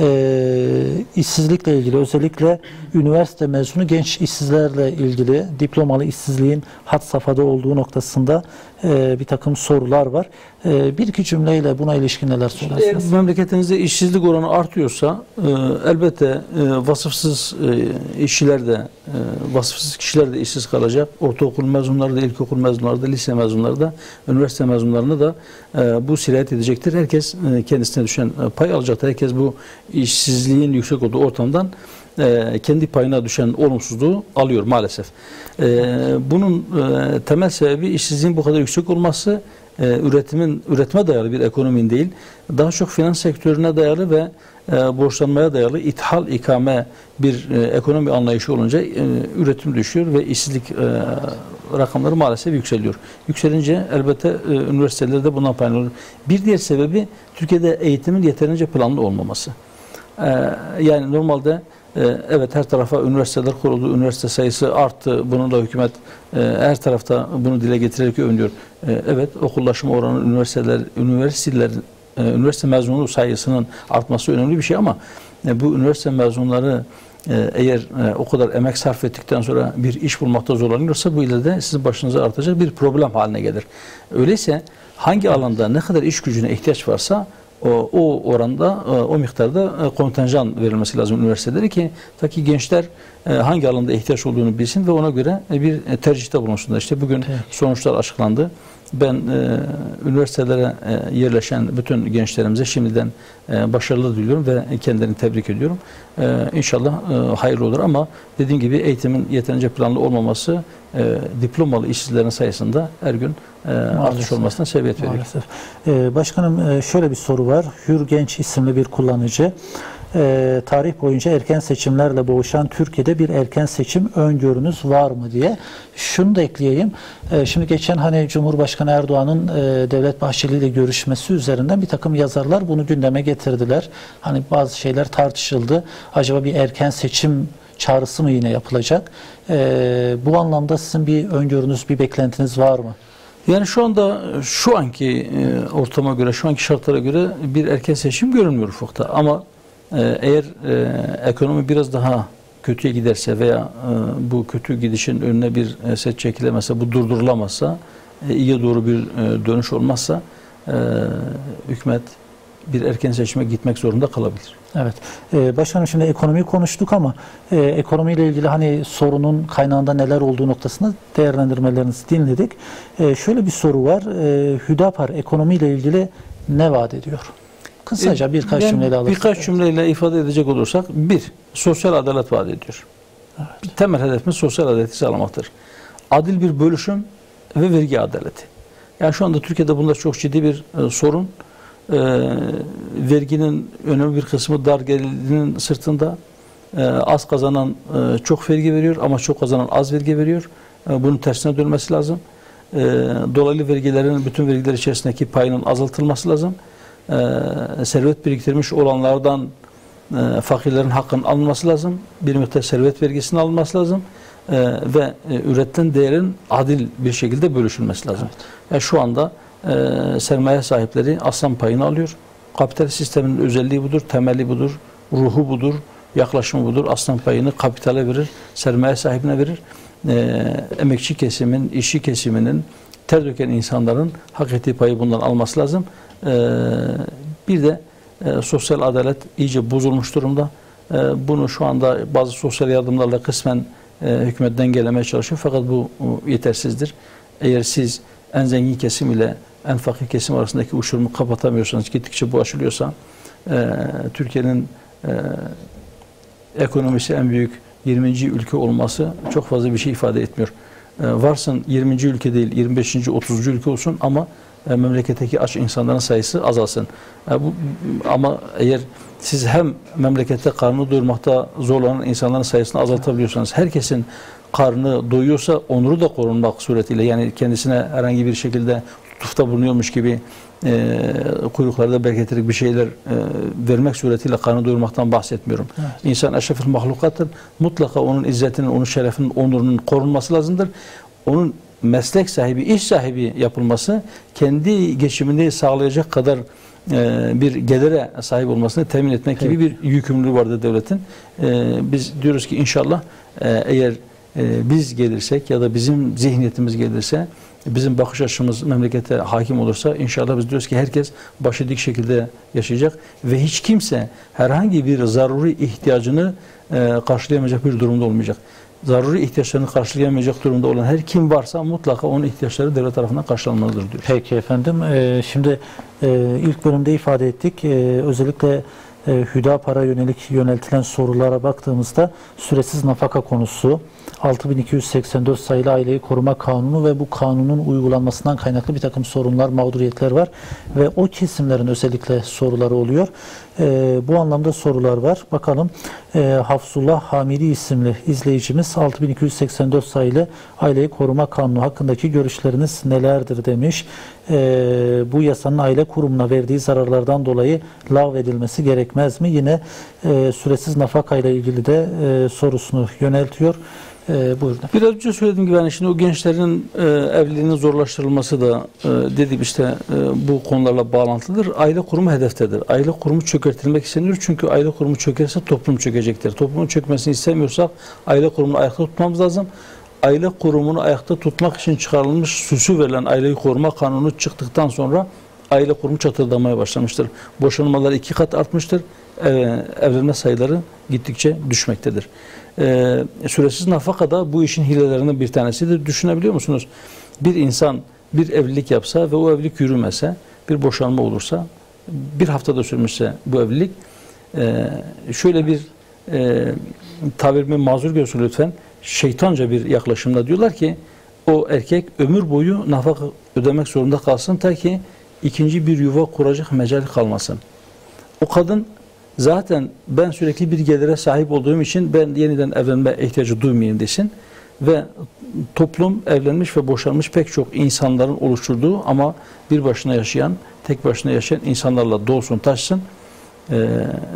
Ee, işsizlikle ilgili, özellikle üniversite mezunu genç işsizlerle ilgili diplomalı işsizliğin had safhada olduğu noktasında e, bir takım sorular var. E, bir iki cümleyle buna ilişkin neler söylersiniz? Eğer memleketinizde işsizlik oranı artıyorsa e, elbette e, vasıfsız e, işçiler de e, vasıfsız kişiler de işsiz kalacak. Ortaokul mezunları da, ilkokul mezunları da, lise mezunları da, üniversite mezunlarına da e, bu sirayet edecektir. Herkes e, kendisine düşen e, pay alacaktır. Herkes bu işsizliğin yüksek olduğu ortamdan e, kendi payına düşen olumsuzluğu alıyor maalesef. E, bunun e, temel sebebi işsizliğin bu kadar yüksek olması, e, üretimin üretime dayalı bir ekonominin değil, daha çok finans sektörüne dayalı ve e, borçlanmaya dayalı ithal ikame bir e, ekonomi anlayışı olunca e, üretim düşüyor ve işsizlik e, rakamları maalesef yükseliyor. Yükselince elbette e, üniversiteler de bundan faydalanıyor. Bir diğer sebebi Türkiye'de eğitimin yeterince planlı olmaması. E, yani normalde e, evet her tarafa üniversiteler kuruldu, üniversite sayısı arttı. Bunu da hükümet e, her tarafta bunu dile getirerek övünüyor. E, evet okullaşma oranı üniversiteler, üniversiteler e, üniversite mezunu sayısının artması önemli bir şey ama e, bu üniversite mezunları e, eğer e, o kadar emek sarf ettikten sonra bir iş bulmakta zorlanıyorsa bu ileride sizin başınıza artacak bir problem haline gelir. Öyleyse hangi alanda ne kadar iş gücüne ihtiyaç varsa o, o oranda, o miktarda kontenjan verilmesi lazım üniversitelere ki ta ki gençler hangi alanda ihtiyaç olduğunu bilsin ve ona göre bir tercihte bulunsunlar. İşte bugün evet. sonuçlar açıklandı. Ben e, üniversitelere e, yerleşen bütün gençlerimize şimdiden e, başarılı diliyorum ve kendilerini tebrik ediyorum. E, İnşallah e, hayırlı olur ama dediğim gibi eğitimin yeterince planlı olmaması e, diplomalı işsizlerin sayısında her gün e, artış olmasına sebebiyet veriyor. Maalesef. E, başkanım e, şöyle bir soru var. Hür Genç isimli bir kullanıcı. E, tarih boyunca erken seçimlerle boğuşan Türkiye'de bir erken seçim öngörünüz var mı diye. Şunu da ekleyeyim. E, şimdi geçen hani Cumhurbaşkanı Erdoğan'ın e, Devlet Bahçeli ile görüşmesi üzerinden bir takım yazarlar bunu gündeme getirdiler. Hani bazı şeyler tartışıldı. Acaba bir erken seçim çağrısı mı yine yapılacak? E, bu anlamda sizin bir öngörünüz, bir beklentiniz var mı? Yani şu anda şu anki e, ortama göre, şu anki şartlara göre bir erken seçim görünmüyor ufukta. Ama e, eğer e, ekonomi biraz daha kötüye giderse veya e, bu kötü gidişin önüne bir e, set çekilemezse, bu durdurulamazsa, e, iyiye doğru bir e, dönüş olmazsa e, hükümet bir erken seçime gitmek zorunda kalabilir. Evet. Ee, başkanım şimdi ekonomiyi konuştuk ama e, ekonomiyle ilgili hani sorunun kaynağında neler olduğu noktasında değerlendirmelerinizi dinledik. E, şöyle bir soru var. E, Hüdapar ekonomiyle ilgili ne vaat ediyor? Kısaca birkaç yani cümleyle alırsak. Birkaç cümleyle ifade edecek olursak, bir, sosyal adalet vaat ediyor. Evet. Temel hedefimiz sosyal adaleti sağlamaktır. Adil bir bölüşüm ve vergi adaleti. Yani şu anda Türkiye'de bunda çok ciddi bir e, sorun. E, verginin önemli bir kısmı dar gelirlinin sırtında. E, az kazanan e, çok vergi veriyor ama çok kazanan az vergi veriyor. E, bunun tersine dönmesi lazım. E, dolaylı vergilerin bütün vergiler içerisindeki payının azaltılması lazım. E, servet biriktirmiş olanlardan e, fakirlerin hakkının alınması lazım. Bir miktar servet vergisinin alınması lazım. E, ve e, üretilen değerin adil bir şekilde bölüşülmesi lazım. Evet. Yani şu anda e, sermaye sahipleri aslan payını alıyor. Kapital sistemin özelliği budur, temeli budur, ruhu budur. yaklaşımı budur. Aslan payını kapitale verir, sermaye sahibine verir. E, emekçi kesimin, işçi kesiminin, ter döken insanların hak ettiği payı bundan alması lazım. E, bir de e, sosyal adalet iyice bozulmuş durumda. E, bunu şu anda bazı sosyal yardımlarla kısmen e, hükümet dengelemeye çalışıyor. Fakat bu o, yetersizdir. Eğer siz en zengin kesim ile en fakir kesim arasındaki uçurumu kapatamıyorsanız, gittikçe bu aşılıyorsa, e, Türkiye'nin e, ekonomisi en büyük yirminci ülke olması çok fazla bir şey ifade etmiyor. E, varsın yirminci ülke değil, yirmi beşinci otuzuncu ülke olsun ama e, memleketteki aç insanların sayısı azalsın. E, bu, ama eğer siz hem memlekette karnını doyurmakta zorlanan insanların sayısını azaltabiliyorsanız, herkesin karnı doyuyorsa onuru da korunmak suretiyle, yani kendisine herhangi bir şekilde tutukta bulunuyormuş gibi e, kuyruklarda bereketlik bir şeyler e, vermek suretiyle karnı doyurmaktan bahsetmiyorum. Evet. İnsan eşrefil mahlukattır. Mutlaka onun izzetinin, onun şerefinin, onurunun korunması lazımdır. Onun meslek sahibi, iş sahibi yapılması, kendi geçimini sağlayacak kadar e, bir gelire sahip olmasını temin etmek evet. gibi bir yükümlülüğü vardır devletin. E, biz diyoruz ki inşallah e, eğer e, biz gelirsek ya da bizim zihniyetimiz gelirse, bizim bakış açımız memlekete hakim olursa inşallah biz diyoruz ki herkes başı dik şekilde yaşayacak ve hiç kimse herhangi bir zaruri ihtiyacını e, karşılayamayacak bir durumda olmayacak. Zaruri ihtiyaçlarını karşılayamayacak durumda olan her kim varsa mutlaka onun ihtiyaçları devlet tarafından karşılanmalıdır diyor. Peki efendim. Ee, şimdi e, ilk bölümde ifade ettik. Ee, özellikle e, Hüdapar'a yönelik yöneltilen sorulara baktığımızda süresiz nafaka konusu, altı bin iki yüz seksen dört sayılı Aileyi Koruma Kanunu ve bu kanunun uygulanmasından kaynaklı bir takım sorunlar, mağduriyetler var ve o kesimlerin özellikle soruları oluyor. Ee, bu anlamda sorular var. Bakalım e, Hafzullah Hamidi isimli izleyicimiz altı bin iki yüz seksen dört sayılı Aileyi Koruma Kanunu hakkındaki görüşleriniz nelerdir demiş. Ee, bu yasanın aile kurumuna verdiği zararlardan dolayı lağvedilmesi gerekmez mi? Yine e, süresiz nafaka ile ilgili de e, sorusunu yöneltiyor. Ee, buyurun. Biraz önce söylediğim gibi yani şimdi o gençlerin e, evliliğinin zorlaştırılması da e, dediğim işte e, bu konularla bağlantılıdır. Aile kurumu hedeftedir. Aile kurumu çökertilmek isteniyor çünkü aile kurumu çökerse toplum çökecektir. Toplumun çökmesini istemiyorsak aile kurumunu ayakta tutmamız lazım. Aile kurumunu ayakta tutmak için çıkarılmış, süsü verilen Aileyi Koruma Kanunu çıktıktan sonra aile kurumu çatırdamaya başlamıştır. Boşanmalar iki kat artmıştır. E, evlenme sayıları gittikçe düşmektedir. Ee, süresiz nafaka da bu işin hilelerinden bir tanesidir. Düşünebiliyor musunuz? Bir insan bir evlilik yapsa ve o evlilik yürümese, bir boşanma olursa, bir haftada sürmüşse bu evlilik, e, şöyle bir e, tabirimi mazur görsün lütfen, şeytanca bir yaklaşımda diyorlar ki o erkek ömür boyu nafaka ödemek zorunda kalsın ta ki ikinci bir yuva kuracak mecal kalmasın. O kadın zaten ben sürekli bir gelire sahip olduğum için ben yeniden evlenme ihtiyacı duymayayım desin ve toplum evlenmiş ve boşanmış pek çok insanların oluşturduğu ama bir başına yaşayan, tek başına yaşayan insanlarla dolsun taşsın. Ee,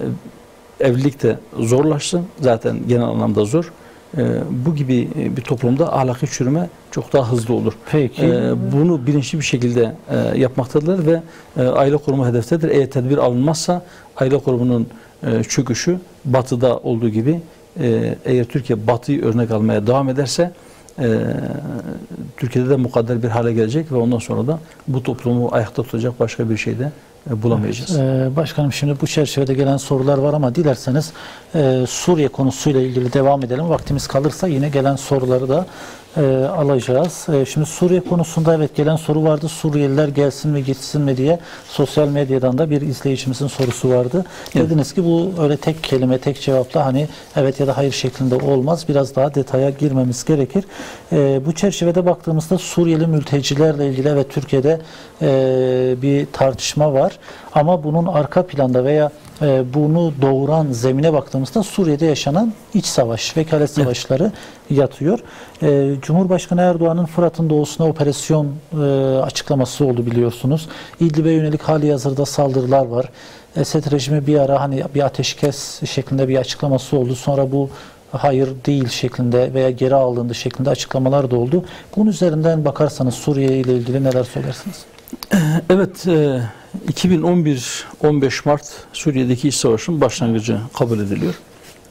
evlilik de zorlaşsın. Zaten genel anlamda zor. Ee, bu gibi bir toplumda ahlaki çürüme çok daha hızlı olur. Peki. Ee, bunu bilinçli bir şekilde e, yapmaktadırlar ve e, aile kurumu hedeftedir. Eğer tedbir alınmazsa aile kurumunun e, çöküşü batıda olduğu gibi e, eğer Türkiye batıyı örnek almaya devam ederse e, Türkiye'de de mukadder bir hale gelecek ve ondan sonra da bu toplumu ayakta tutacak başka bir şey de e, bulamayacağız. Evet, e, başkanım şimdi bu çerçevede gelen sorular var ama dilerseniz e, Suriye konusuyla ilgili devam edelim. Vaktimiz kalırsa yine gelen soruları da e, alacağız. E, şimdi Suriye konusunda evet gelen soru vardı. Suriyeliler gelsin mi gitsin mi diye sosyal medyadan da bir izleyicimizin sorusu vardı. Evet. Dediniz ki bu öyle tek kelime, tek cevapla hani evet ya da hayır şeklinde olmaz. Biraz daha detaya girmemiz gerekir. E, bu çerçevede baktığımızda Suriyeli mültecilerle ilgili evet Türkiye'de e, bir tartışma var. Ama bunun arka planda veya e, bunu doğuran zemine baktığımızda Suriye'de yaşanan iç savaş, vekalet savaşları evet. yatıyor. E, Cumhurbaşkanı Erdoğan'ın Fırat'ın doğusuna operasyon e, açıklaması oldu biliyorsunuz. İdlib'e yönelik hali hazırda saldırılar var. Esed rejimi bir ara hani bir ateşkes şeklinde bir açıklaması oldu. Sonra bu hayır değil şeklinde veya geri alındı şeklinde açıklamalar da oldu. Bunun üzerinden bakarsanız Suriye ile ilgili neler söylersiniz? Evet, iki bin on bir on beş Mart Suriye'deki iç savaşın başlangıcı kabul ediliyor.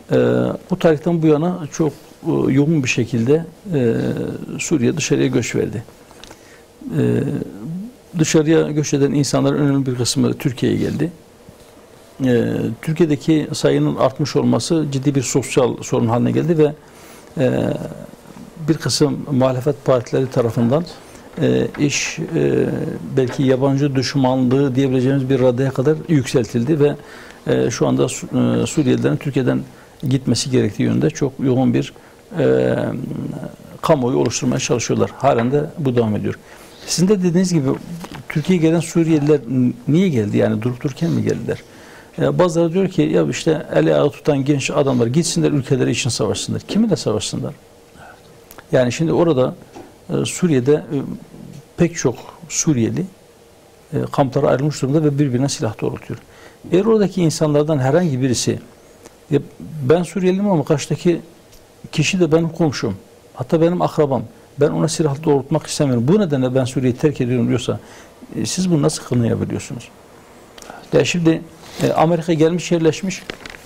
E, bu tarihten bu yana çok e, yoğun bir şekilde e, Suriye dışarıya göç verdi. E, dışarıya göç eden insanların önemli bir kısmı Türkiye'ye geldi. E, Türkiye'deki sayının artmış olması ciddi bir sosyal sorun haline geldi ve e, bir kısım muhalefet partileri tarafından e, iş e, belki yabancı düşmanlığı diyebileceğimiz bir raddeye kadar yükseltildi ve e, şu anda e, Suriyelilerin Türkiye'den gitmesi gerektiği yönde çok yoğun bir e, kamuoyu oluşturmaya çalışıyorlar. Halen de bu devam ediyor. Sizin de dediğiniz gibi Türkiye'ye gelen Suriyeliler niye geldi? Yani durup dururken mi geldiler? E, bazıları diyor ki ya işte eli ayağı tutan genç adamlar gitsinler ülkeleri için savaşsınlar. Kiminle savaşsınlar? Yani şimdi orada e, Suriye'de e, pek çok Suriyeli e, kamplara ayrılmış durumda ve birbirine silah doğrultuyor. Eğer oradaki insanlardan herhangi birisi e, ben Suriyeliyim ama karşıdaki kişi de benim komşum, hatta benim akrabam, ben ona silah doğrultmak istemiyorum, bu nedenle ben Suriye'yi terk ediyorum diyorsa e, siz bunu nasıl kınayabiliyorsunuz? Yani şimdi e, Amerika gelmiş yerleşmiş,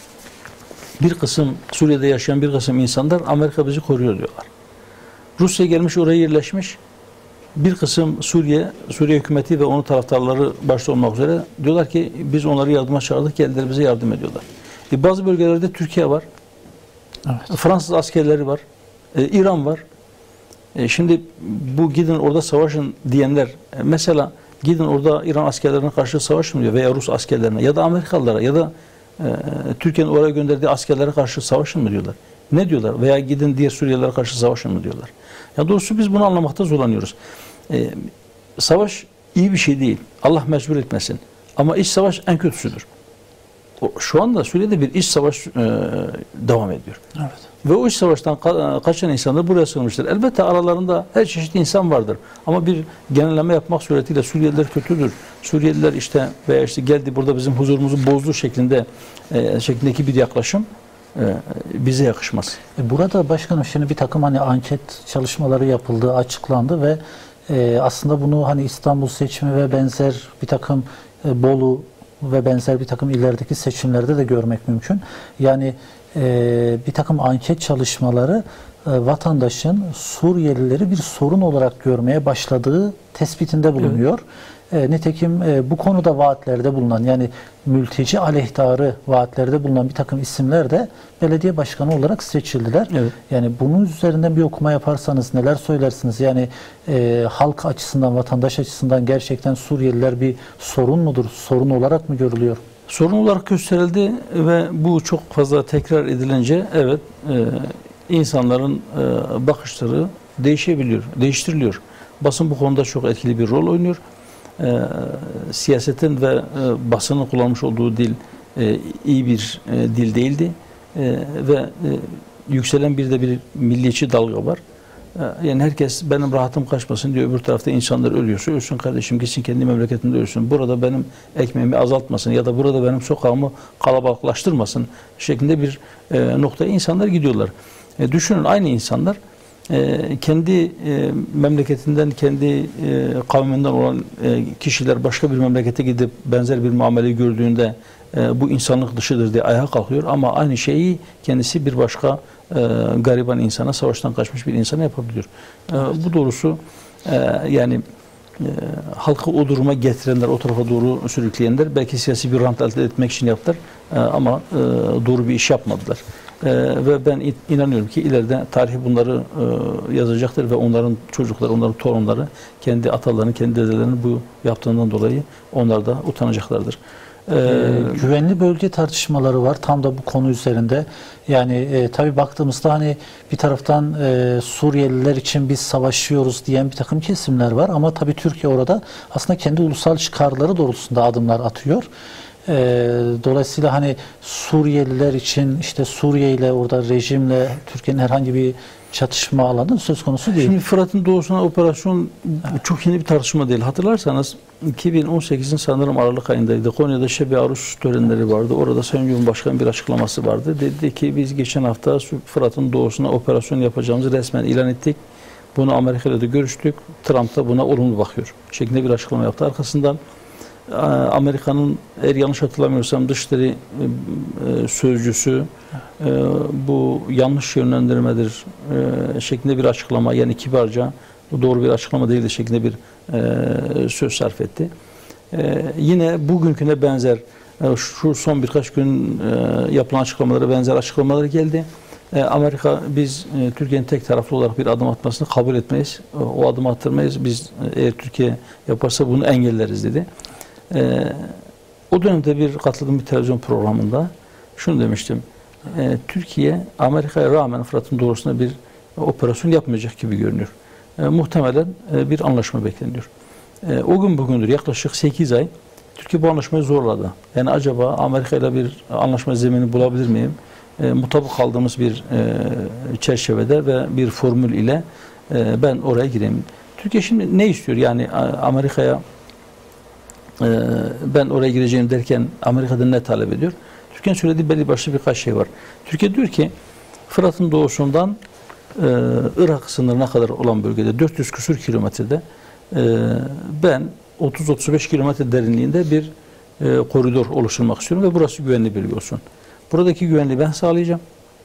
bir kısım Suriye'de yaşayan bir kısım insanlar Amerika bizi koruyor diyorlar. Rusya gelmiş oraya yerleşmiş, bir kısım Suriye, Suriye hükümeti ve onun taraftarları başta olmak üzere diyorlar ki biz onları yardıma çağırdık, geldiler bize yardım ediyorlar. E bazı bölgelerde Türkiye var, evet. Fransız askerleri var, e, İran var. E şimdi bu gidin orada savaşın diyenler, e, mesela gidin orada İran askerlerine karşı savaşın diyor veya Rus askerlerine ya da Amerikalılara ya da e, Türkiye'nin oraya gönderdiği askerlere karşı savaşın mı diyorlar. Ne diyorlar? Veya gidin diğer Suriyelilere karşı savaşın mı diyorlar. Ya doğrusu biz bunu anlamakta zorlanıyoruz. Ee, savaş iyi bir şey değil. Allah mecbur etmesin. Ama iç savaş en kötüsüdür. O, şu anda Suriye'de bir iç savaş e, devam ediyor. Evet. Ve o iç savaştan ka kaçan insanlar buraya sığınmışlar. Elbette aralarında her çeşit insan vardır. Ama bir genelleme yapmak suretiyle Suriyeliler kötüdür. Suriyeliler işte veya işte geldi burada bizim huzurumuzu bozdu şeklinde e, şeklindeki bir yaklaşım bize yakışmaz. Burada başkanım şimdi bir takım hani anket çalışmaları yapıldı, açıklandı ve e, aslında bunu hani İstanbul seçimi ve benzer bir takım e, Bolu ve benzer bir takım illerdeki seçimlerde de görmek mümkün. Yani e, bir takım anket çalışmaları e, vatandaşın Suriyelileri bir sorun olarak görmeye başladığı tespitinde bulunuyor. Evet. E, nitekim e, bu konuda vaatlerde bulunan yani mülteci aleyhtarı vaatlerde bulunan bir takım isimler de belediye başkanı olarak seçildiler. Evet. Yani bunun üzerinden bir okuma yaparsanız neler söylersiniz? Yani e, halk açısından, vatandaş açısından gerçekten Suriyeliler bir sorun mudur? Sorun olarak mı görülüyor? Sorun olarak gösterildi ve bu çok fazla tekrar edilince evet e, insanların e, bakışları değişebiliyor, değiştiriliyor. Basın bu konuda çok etkili bir rol oynuyor. E, siyasetin ve e, basının kullanmış olduğu dil e, iyi bir e, dil değildi e, ve e, yükselen bir de bir milliyetçi dalga var. E, yani herkes benim rahatım kaçmasın diyor, öbür tarafta insanlar ölüyorsa ölsün kardeşim, gitsin kendi memleketinde ölsün, burada benim ekmeğimi azaltmasın ya da burada benim sokağımı kalabalıklaştırmasın şeklinde bir e, noktaya insanlar gidiyorlar. E, düşünün aynı insanlar Ee, kendi e, memleketinden, kendi e, kavminden olan e, kişiler başka bir memlekete gidip benzer bir muameleyi gördüğünde e, bu insanlık dışıdır diye ayağa kalkıyor ama aynı şeyi kendisi bir başka e, gariban insana, savaştan kaçmış bir insana yapabiliyor. E, bu doğrusu e, yani e, halkı o duruma getirenler, o tarafa doğru sürükleyenler belki siyasi bir rant elde etmek için yaptılar e, ama e, doğru bir iş yapmadılar. Ee, ve ben inanıyorum ki ileride tarih bunları e, yazacaktır ve onların çocukları, onların torunları kendi atalarını, kendi dedelerini bu yaptığından dolayı onlar da utanacaklardır. Ee, ee, güvenli bölge tartışmaları var tam da bu konu üzerinde. Yani e, tabii baktığımızda hani bir taraftan e, Suriyeliler için biz savaşıyoruz diyen bir takım kesimler var ama tabii Türkiye orada aslında kendi ulusal çıkarları doğrultusunda adımlar atıyor. E, dolayısıyla hani Suriyeliler için işte Suriye ile orada rejimle Türkiye'nin herhangi bir çatışma alanı söz konusu değil. Şimdi Fırat'ın doğusuna operasyon evet. çok yeni bir tartışma değil. Hatırlarsanız iki bin on sekizin sanırım Aralık ayındaydı. Konya'da Şebi Arus törenleri vardı. Orada Sayın Cumhurbaşkanı bir açıklaması vardı. Dedi ki biz geçen hafta Fırat'ın doğusuna operasyon yapacağımızı resmen ilan ettik. Bunu Amerika ile de görüştük. Trump da buna olumlu bakıyor şeklinde bir açıklama yaptı. Arkasından Amerika'nın eğer yanlış hatırlamıyorsam dışişleri sözcüsü bu yanlış yönlendirmedir e, şeklinde bir açıklama, yani kibarca bu doğru bir açıklama değil de şeklinde bir e, söz sarf etti. E, yine bugünküne benzer e, şu son birkaç gün e, yapılan açıklamalara benzer açıklamalar geldi. E, Amerika biz e, Türkiye'nin tek taraflı olarak bir adım atmasını kabul etmeyiz. O, o adımı attırmayız. Biz e, eğer Türkiye yaparsa bunu engelleriz dedi. E, o dönemde bir katıldığım bir televizyon programında şunu demiştim. E, Türkiye Amerika'ya rağmen Fırat'ın doğrusuna bir operasyon yapmayacak gibi görünüyor. E, muhtemelen e, bir anlaşma bekleniyor. E, o gün bugündür yaklaşık sekiz ay Türkiye bu anlaşmayı zorladı. Yani acaba Amerika ile bir anlaşma zemini bulabilir miyim? E, mutabık kaldığımız bir e, çerçevede ve bir formül ile e, ben oraya gireyim. Türkiye şimdi ne istiyor? Yani Amerika'ya e, ben oraya gireceğim derken Amerika'dan ne talep ediyor? Türkiye'nin söylediği belli başlı birkaç şey var. Türkiye diyor ki Fırat'ın doğusundan e, Irak sınırına kadar olan bölgede dört yüz küsur kilometrede e, ben otuz otuz beş kilometre derinliğinde bir e, koridor oluşturmak istiyorum ve burası güvenli bölge olsun. Buradaki güvenliği ben sağlayacağım.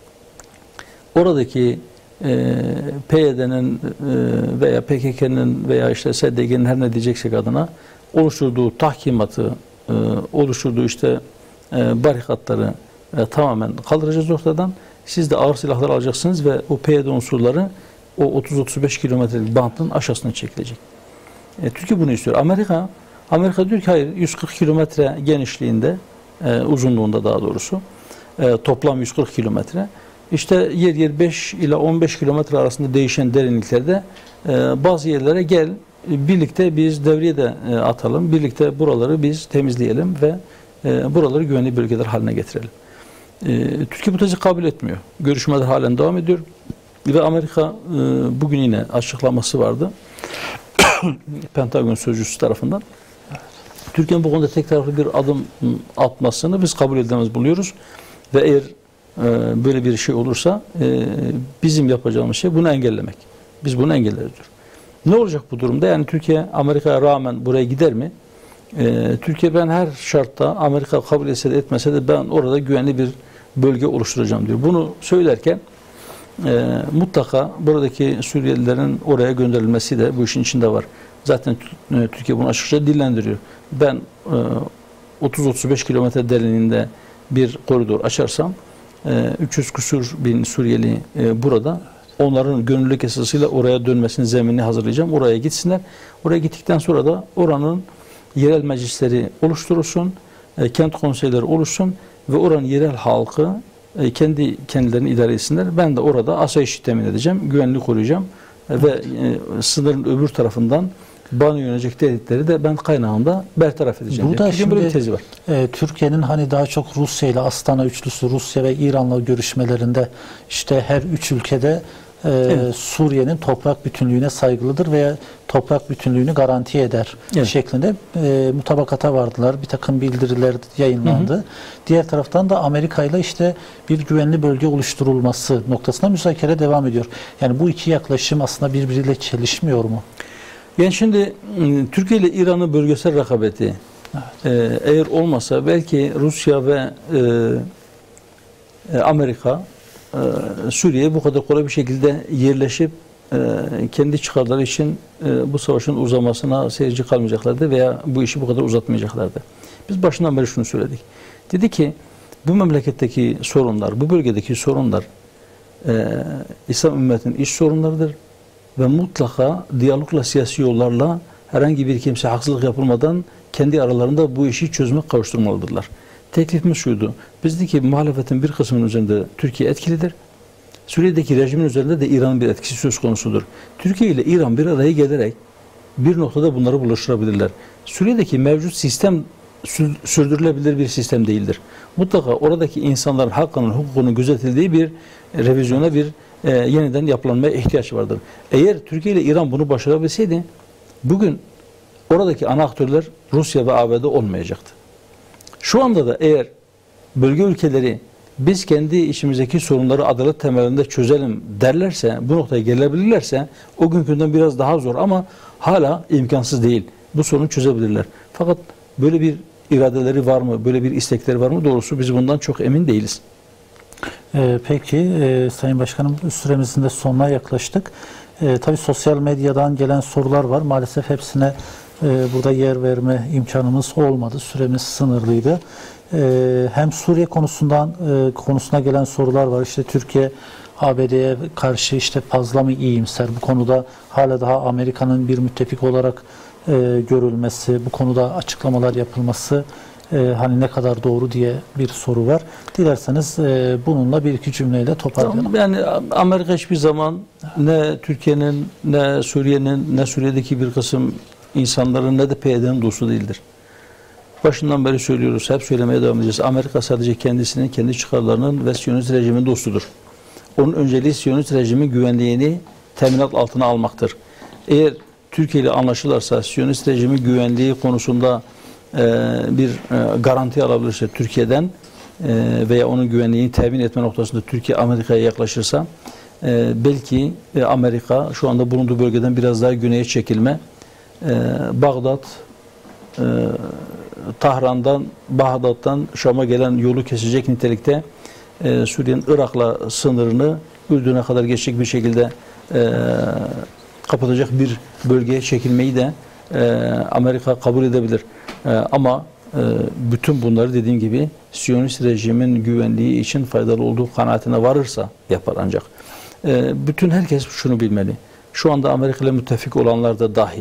Oradaki e, P Y D'nin e, veya P K K'nin veya işte S D G'nin her ne diyeceksek adına oluşturduğu tahkimatı, e, oluşturduğu işte e, barikatları e, tamamen kaldıracağız ortadan. Siz de ağır silahlar alacaksınız ve o P Y D unsurları o otuz otuz beş kilometrelik bantın aşağısına çekilecek. E, Türkiye bunu istiyor. Amerika Amerika diyor ki hayır, yüz kırk kilometre genişliğinde, e, uzunluğunda daha doğrusu, e, toplam yüz kırk kilometre. İşte yer yer beş ile on beş kilometre arasında değişen derinliklerde e, bazı yerlere gel, birlikte biz devreye de e, atalım, birlikte buraları biz temizleyelim ve e, buraları güvenli bölgeler haline getirelim. E, Türkiye bu tezi kabul etmiyor. Görüşmeler halen devam ediyor ve Amerika e, bugün yine açıklaması vardı. Pentagon sözcüsü tarafından. Türkiye'nin bu konuda tek taraflı bir adım atmasını biz kabul edemez buluyoruz. Ve eğer e, böyle bir şey olursa e, bizim yapacağımız şey bunu engellemek. Biz bunu engelleriz diyor. Ne olacak bu durumda? Yani Türkiye Amerika'ya rağmen buraya gider mi? E, Türkiye ben her şartta Amerika kabul etse de etmese de ben orada güvenli bir bölge oluşturacağım diyor. Bunu söylerken e, mutlaka buradaki Suriyelilerin oraya gönderilmesi de bu işin içinde var. Zaten e, Türkiye bunu açıkça dillendiriyor. Ben e, otuz otuz beş kilometre derinliğinde bir koridor açarsam e, üç yüz küsur bin Suriyeli e, burada, onların gönüllülük esasıyla oraya dönmesinin zeminini hazırlayacağım. Oraya gitsinler. Oraya gittikten sonra da oranın yerel meclisleri oluşturulsun, e, kent konseyleri oluşsun ve oranın yerel halkı e, kendi kendilerini idare etsinler. Ben de orada asayiş temin edeceğim, güvenliği koruyacağım e, ve e, sınırın öbür tarafından bana yönelecek tehditleri de ben kaynağında bertaraf edeceğim. Burada Türkiye'nin şimdi böyle bir tezi var. E, Türkiye'nin hani daha çok Rusya ile Astana üçlüsü, Rusya ve İran'la görüşmelerinde işte her üç ülkede e, evet. Suriye'nin toprak bütünlüğüne saygılıdır veya toprak bütünlüğünü garanti eder evet. şeklinde e, mutabakata vardılar. Bir takım bildiriler yayınlandı. Hı hı. Diğer taraftan da Amerika ile işte bir güvenli bölge oluşturulması noktasında müzakere devam ediyor. Yani bu iki yaklaşım aslında birbiriyle çelişmiyor mu? Yani şimdi Türkiye ile İran'ın bölgesel rekabeti evet. e, eğer olmasa belki Rusya ve e, Amerika e, Suriye'ye bu kadar kolay bir şekilde yerleşip e, kendi çıkarları için e, bu savaşın uzamasına seyirci kalmayacaklardı veya bu işi bu kadar uzatmayacaklardı. Biz başından beri şunu söyledik. Dedi ki bu memleketteki sorunlar, bu bölgedeki sorunlar e, İslam ümmetinin iç sorunlarıdır. Ve mutlaka diyalogla, siyasi yollarla herhangi bir kimse haksızlık yapılmadan kendi aralarında bu işi çözüme kavuşturmalıdırlar. Teklifimiz şuydu. Biz dedik ki muhalefetin bir kısmının üzerinde Türkiye etkilidir. Suriye'deki rejimin üzerinde de İran'ın bir etkisi söz konusudur. Türkiye ile İran bir araya gelerek bir noktada bunları buluşturabilirler. Suriye'deki mevcut sistem sürdürülebilir bir sistem değildir. Mutlaka oradaki insanların hakkının, hukukunun gözetildiği bir revizyona, bir e, yeniden yapılanmaya ihtiyaç vardır. Eğer Türkiye ile İran bunu başarabilseydi, bugün oradaki ana aktörler Rusya ve A B D olmayacaktı. Şu anda da eğer bölge ülkeleri biz kendi içimizdeki sorunları adalet temelinde çözelim derlerse, bu noktaya gelebilirlerse, o günkünden biraz daha zor ama hala imkansız değil. Bu sorunu çözebilirler. Fakat böyle bir iradeleri var mı, böyle bir istekleri var mı? Doğrusu biz bundan çok emin değiliz. Ee, peki e, Sayın Başkanım, süremizin de sonuna yaklaştık. E, tabii sosyal medyadan gelen sorular var. Maalesef hepsine e, burada yer verme imkanımız olmadı. Süremiz sınırlıydı. E, hem Suriye konusundan e, konusuna gelen sorular var. İşte Türkiye A B D'ye karşı işte fazla mı iyimser? Bu konuda hala daha Amerika'nın bir müttefik olarak e, görülmesi, bu konuda açıklamalar yapılması e, hani ne kadar doğru diye bir soru var. Dilerseniz e, bununla bir iki cümleyle toparlayalım. Yani Amerika hiçbir zaman ne Türkiye'nin, ne Suriye'nin, ne Suriye'deki bir kısım insanların, ne de P Y D'nin dostu değildir. Başından beri söylüyoruz, hep söylemeye devam edeceğiz. Amerika sadece kendisinin, kendi çıkarlarının ve Siyonist rejimin dostudur. Onun önceliği Siyonist rejimin güvenliğini teminat altına almaktır. Eğer Türkiye ile anlaşılırsa, Siyonist rejimin güvenliği konusunda e, bir e, garanti alabilirse Türkiye'den e, veya onun güvenliğini temin etme noktasında Türkiye Amerika'ya yaklaşırsa e, belki e, Amerika şu anda bulunduğu bölgeden biraz daha güneye çekilme, e, Bağdat, e, Tahran'dan, Bağdat'tan Şam'a gelen yolu kesecek nitelikte e, Suriye'nin Irak'la sınırını Ürdün'e kadar geçecek bir şekilde e, kapatacak bir bölgeye çekilmeyi de e, Amerika kabul edebilir. E, ama e, bütün bunları dediğim gibi Siyonist rejimin güvenliği için faydalı olduğu kanaatine varırsa yapar ancak. E, bütün herkes şunu bilmeli. Şu anda Amerika ile müttefik olanlar da dahil.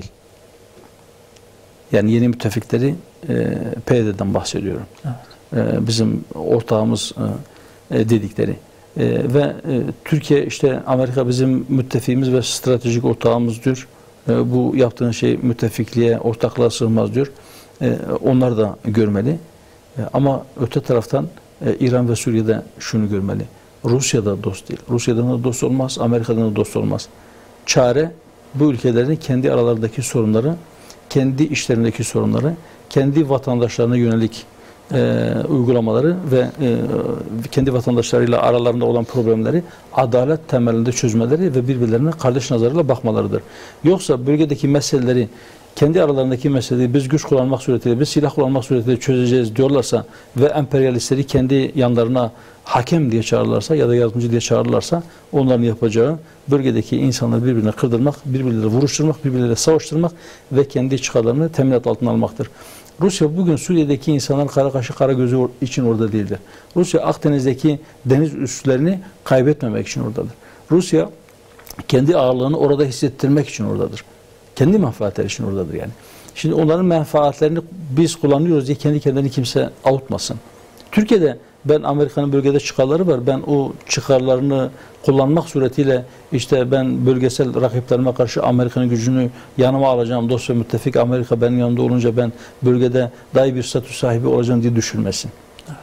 Yani yeni müttefikleri e, P Y D'den bahsediyorum. Evet. E, bizim ortağımız e, dedikleri. E, ve e, Türkiye işte Amerika bizim müttefiğimiz ve stratejik ortağımızdır. E, bu yaptığın şey müttefikliğe, ortaklığa sığmaz diyor. E, onlar da görmeli. E, ama öte taraftan e, İran ve Suriye'de şunu görmeli. Rusya da dost değil. Rusya'dan da dost olmaz, Amerika'dan da dost olmaz. Çare bu ülkelerin kendi aralarındaki sorunları, kendi işlerindeki sorunları, kendi vatandaşlarına yönelik e, uygulamaları ve e, kendi vatandaşlarıyla aralarında olan problemleri adalet temelinde çözmeleri ve birbirlerine kardeş nazarıyla bakmalarıdır. Yoksa bölgedeki meseleleri, kendi aralarındaki meseleyi biz güç kullanmak suretiyle, biz silah kullanmak suretiyle çözeceğiz diyorlarsa ve emperyalistleri kendi yanlarına hakem diye çağırırlarsa ya da yardımcı diye çağırırlarsa onların yapacağı bölgedeki insanları birbirine kırdırmak, birbirleriyle vuruşturmak, birbirleriyle savaştırmak ve kendi çıkarlarını teminat altına almaktır. Rusya bugün Suriye'deki insanlar kara kaşı kara gözü için orada değildir. Rusya Akdeniz'deki deniz üslerini kaybetmemek için oradadır. Rusya kendi ağırlığını orada hissettirmek için oradadır. Kendi menfaatleri için oradadır yani. Şimdi onların menfaatlerini biz kullanıyoruz diye kendi kendilerini kimse avutmasın. Türkiye'de ben Amerika'nın bölgede çıkarları var. Ben o çıkarlarını kullanmak suretiyle işte ben bölgesel rakiplerime karşı Amerika'nın gücünü yanıma alacağım. Dost ve müttefik Amerika benim yanımda olunca ben bölgede daha iyi bir statü sahibi olacağım diye düşünmesin. Evet.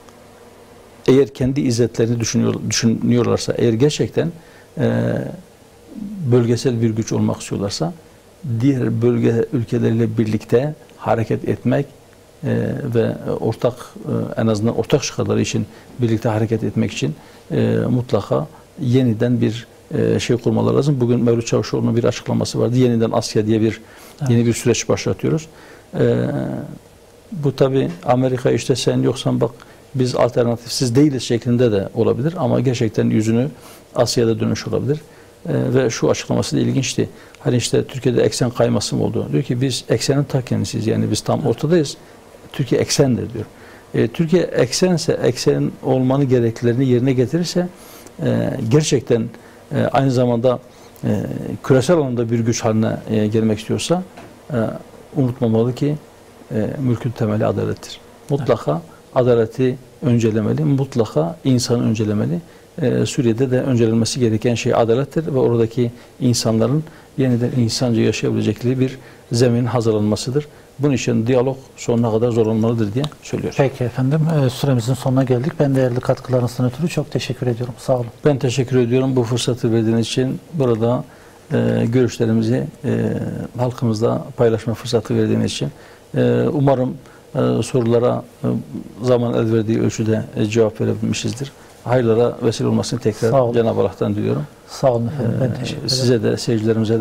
Eğer kendi izzetlerini düşünüyor, düşünüyorlarsa, eğer gerçekten e, bölgesel bir güç olmak istiyorlarsa diğer bölge ülkeleriyle birlikte hareket etmek e, ve ortak e, en azından ortak çıkarları için birlikte hareket etmek için e, mutlaka yeniden bir e, şey kurmaları lazım. Bugün Mevlüt Çavuşoğlu'nun bir açıklaması vardı. Yeniden Asya diye bir evet. yeni bir süreç başlatıyoruz. E, bu tabi Amerika işte sen yoksan bak biz alternatifsiz değiliz şeklinde de olabilir ama gerçekten yüzünü Asya'da dönüş olabilir. Ee, ve şu açıklaması da ilginçti. Hani işte Türkiye'de eksen kayması mı oldu? Diyor ki biz eksenin ta kendisiyiz. Yani biz tam ortadayız. Türkiye eksendir diyor. E, Türkiye eksense, eksen olmanın gereklilerini yerine getirirse e, gerçekten e, aynı zamanda e, küresel alanda bir güç haline e, gelmek istiyorsa e, unutmamalı ki e, mülkün temeli adalettir. Mutlaka evet. adaleti öncelemeli, mutlaka insanı öncelemeli. Ee, Suriye'de de öncelenmesi gereken şey adalettir ve oradaki insanların yeniden insanca yaşayabilecekleri bir zemin hazırlanmasıdır. Bunun için diyalog sonuna kadar zorlanmalıdır diye söylüyorum. Peki efendim, e, süremizin sonuna geldik. Ben değerli katkılarınızdan ötürü çok teşekkür ediyorum. Sağ olun. Ben teşekkür ediyorum bu fırsatı verdiğiniz için. Burada e, görüşlerimizi e, halkımızla paylaşma fırsatı verdiğiniz için. E, umarım e, sorulara e, zaman el verdiği ölçüde e, cevap verebilmişizdir. Hayırlara vesile olmasını tekrar Cenab-ı Allah'tan diliyorum. Sağ olun efendim. Ben teşekkür ederim. Size de, seyircilerimize de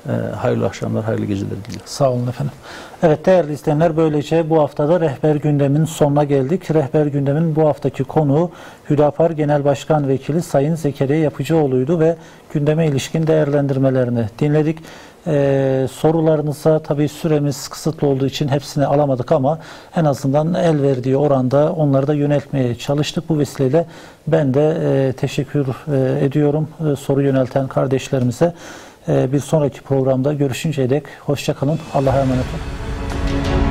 e, hayırlı akşamlar, hayırlı geceler diliyorum. Sağ olun efendim. Evet değerli izleyenler, böylece bu haftada Rehber Gündem'in sonuna geldik. Rehber Gündem'in bu haftaki konuğu Hüdapar Genel Başkan Vekili Sayın Zekeriya Yapıcıoğlu'ydu ve gündeme ilişkin değerlendirmelerini dinledik. Ee, sorularınıza tabii süremiz kısıtlı olduğu için hepsini alamadık ama en azından el verdiği oranda onları da yöneltmeye çalıştık. Bu vesileyle ben de e, teşekkür e, ediyorum e, soru yönelten kardeşlerimize. E, bir sonraki programda görüşünceye dek hoşça kalın. Allah'a emanet olun.